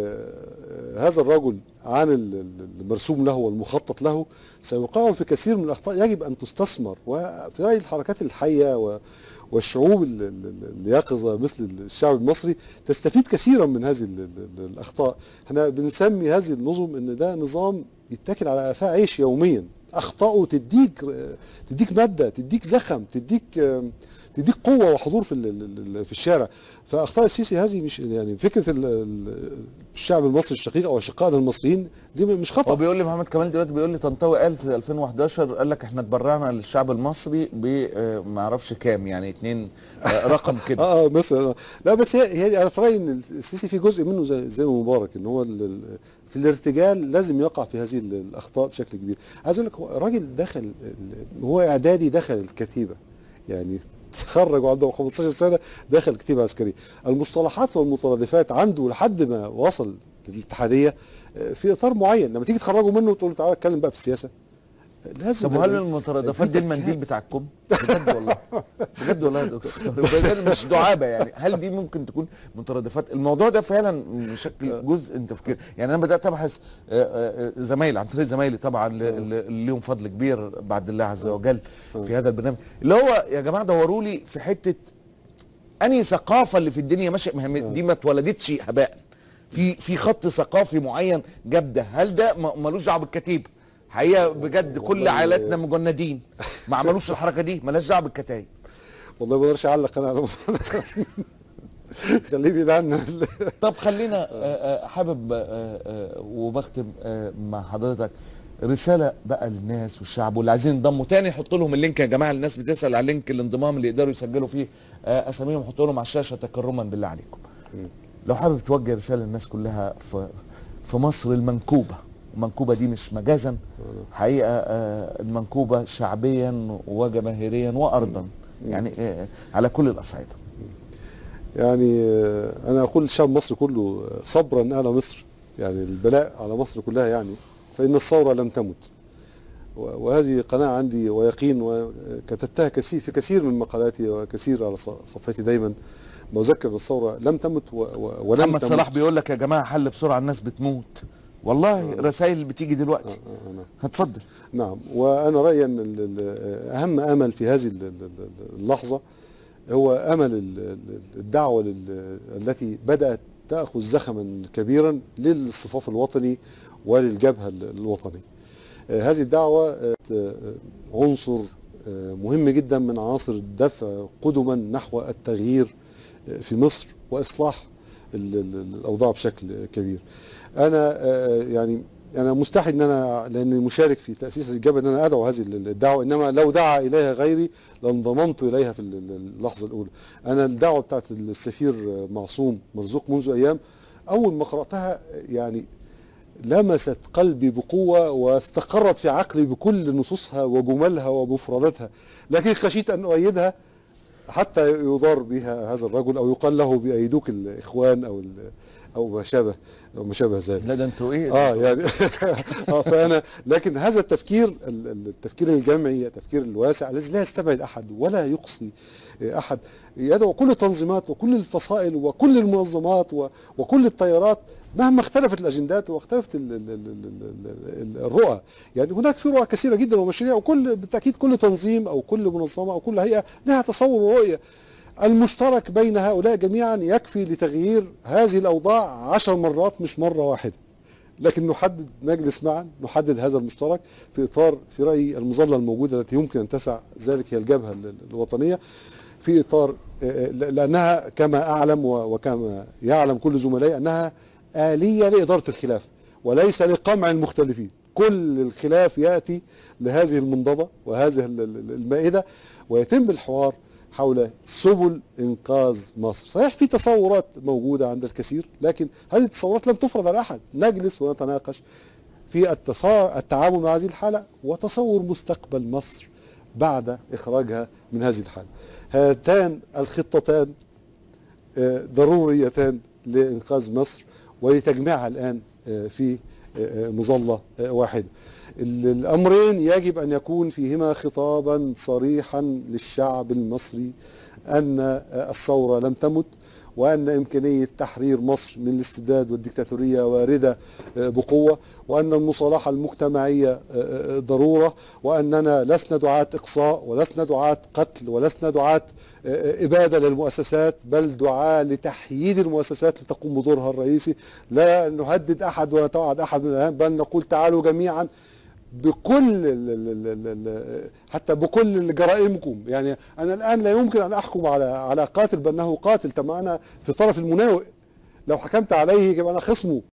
هذا الرجل عن المرسوم له والمخطط له سيوقعه في كثير من الاخطاء يجب ان تستثمر. وفي رايي الحركات الحيه والشعوب اليقظه مثل الشعب المصري تستفيد كثيرا من هذه الاخطاء. احنا بنسمي هذه النظم ان ده نظام يتاكل على قفاه عيش يوميا. اخطائه تديك تديك ماده، تديك زخم، تديك تديك قوه وحضور في في الشارع. فاخطاء السيسي هذه مش يعني فكره الشعب المصري الشقيق او اشقائنا المصريين دي مش خطا. هو بيقول لي محمد كمال دلوقتي، بيقول لي طنطاوي قال في ألفين وحداشر قال لك احنا اتبرعنا للشعب المصري ب ما اعرفش كام، يعني اتنين رقم كده. اه مثلا. لا بس هي هي انا في رايي ان السيسي في جزء منه زي زي مبارك، ان هو في الارتجال لازم يقع في هذه الاخطاء بشكل كبير. عايز اقول لك الراجل دخل، هو اعدادي دخل الكتيبه، يعني تخرج وعنده خمستاشر سنه داخل كتيبه عسكريه. المصطلحات والمترادفات عنده لحد ما وصل للاتحاديه في اطار معين، لما تيجي تخرجه منه وتقول له تعالى اتكلم بقى في السياسه لازم. طب وهل المترادفات دي المنديل بتاعكم؟ بجد والله، بجد والله يا دكتور، بجد مش دعابه يعني. هل دي ممكن تكون مترادفات؟ الموضوع ده فعلا بشكل جزء من تفكير. يعني انا بدات ابحث زمايلي عن طريق زمايلي طبعا اللي لهم فضل كبير بعد الله عز وجل في هذا البرنامج، اللي هو يا جماعه دوروا لي في حته انهي ثقافه اللي في الدنيا ماشيه، دي ما اتولدتش هباء، في في خط ثقافي معين جاب ده. هل ده ملوش دعوه بالكتيبه؟ حقيقه بجد كل عائلاتنا مجندين، ما عملوش الحركه دي، مالهاش دعوه بالكتايب. والله ما اقدرش اعلق انا على خليه بعيد عنا. طب خلينا حابب وبختم مع حضرتك رساله بقى للناس والشعب واللي عايزين ينضموا تاني. حط لهم اللينك يا جماعه، الناس بتسال على لينك الانضمام اللي يقدروا يسجلوا فيه اساميهم، حطوا لهم على الشاشه تكرما بالله عليكم. لو حابب توجه رساله للناس كلها في في مصر المنكوبه، المنكوبه دي مش مجازا، حقيقه المنكوبه شعبيا وجماهيريا وارضا، يعني على كل الاصعده. يعني انا اقول للشعب المصري كله صبرا اهل مصر، يعني البلاء على مصر كلها، يعني فان الثوره لم تمت. وهذه قناعه عندي ويقين، وكتبتها كثير في كثير من مقالاتي وكثير على صفحتي دايما، بذكر الثوره لم تمت ولم محمد تمت. صلاح بيقول لك يا جماعه حل بسرعه الناس بتموت، والله آه. رسائل بتيجي دلوقتي. آه آه هتفضل. نعم، وانا رايي ان اهم امل في هذه اللحظه هو امل الدعوه التي بدات تاخذ زخما كبيرا للصفاف الوطني وللجبهه الوطنيه. هذه الدعوه عنصر مهم جدا من عناصر الدفع قدما نحو التغيير في مصر واصلاح الاوضاع بشكل كبير. انا يعني انا مستحي ان انا لاني مشارك في تاسيس الجبهه ان انا ادعو هذه الدعوه، انما لو دعا اليها غيري لانضممت اليها في اللحظه الاولى. انا الدعوه بتاعت السفير معصوم مرزوق منذ ايام اول ما قراتها يعني لمست قلبي بقوه واستقرت في عقلي بكل نصوصها وجملها ومفرداتها، لكن خشيت ان اؤيدها حتى يضار بها هذا الرجل او يقال له بايدوك الاخوان او او ما شابه او ما شابه ذلك. لا ده انتوا ايه؟ اه يعني اه فانا لكن هذا التفكير التفكير الجمعي، التفكير الواسع الذي لا يستبعد احد ولا يقصي احد، يدعو كل التنظيمات وكل الفصائل وكل المنظمات وكل التيارات مهما اختلفت الاجندات واختلفت الرؤى. يعني هناك في رؤى كثيره جدا ومشاريع، وكل بالتاكيد كل تنظيم او كل منظمه او كل هيئه لها تصور ورؤيه. المشترك بين هؤلاء جميعا يكفي لتغيير هذه الاوضاع عشر مرات مش مره واحده. لكن نحدد، نجلس معا نحدد هذا المشترك في اطار في رايي المظله الموجوده التي يمكن ان تسع ذلك هي الجبهه الوطنيه. في إطار، لأنها كما أعلم وكما يعلم كل زملائي أنها آلية لإدارة الخلاف وليس لقمع المختلفين. كل الخلاف يأتي لهذه المنضدة وهذه المائدة ويتم الحوار حول سبل إنقاذ مصر. صحيح في تصورات موجودة عند الكثير، لكن هذه التصورات لم تفرض على أحد. نجلس ونتناقش في التعامل مع هذه الحالة وتصور مستقبل مصر بعد إخراجها من هذه الحالة. هاتان الخطتان ضروريتان لإنقاذ مصر ولتجميعها الآن في مظلة واحدة. الأمرين يجب أن يكون فيهما خطابا صريحا للشعب المصري أن الثورة لم تمت، وأن إمكانية تحرير مصر من الاستبداد والديكتاتورية واردة بقوة، وأن المصالحة المجتمعية ضرورة، وأننا لسنا دعاة إقصاء ولسنا دعاة قتل ولسنا دعاة إبادة للمؤسسات، بل دعاة لتحييد المؤسسات لتقوم بدورها الرئيسي. لا نهدد أحد ولا توعد أحد من الأهم، بل نقول تعالوا جميعا بكل حتى بكل جرائمكم. يعني انا الان لا يمكن ان احكم على على قاتل بانه قاتل، طب انا في طرف المناوئ، لو حكمت عليه يبقى انا خصمه.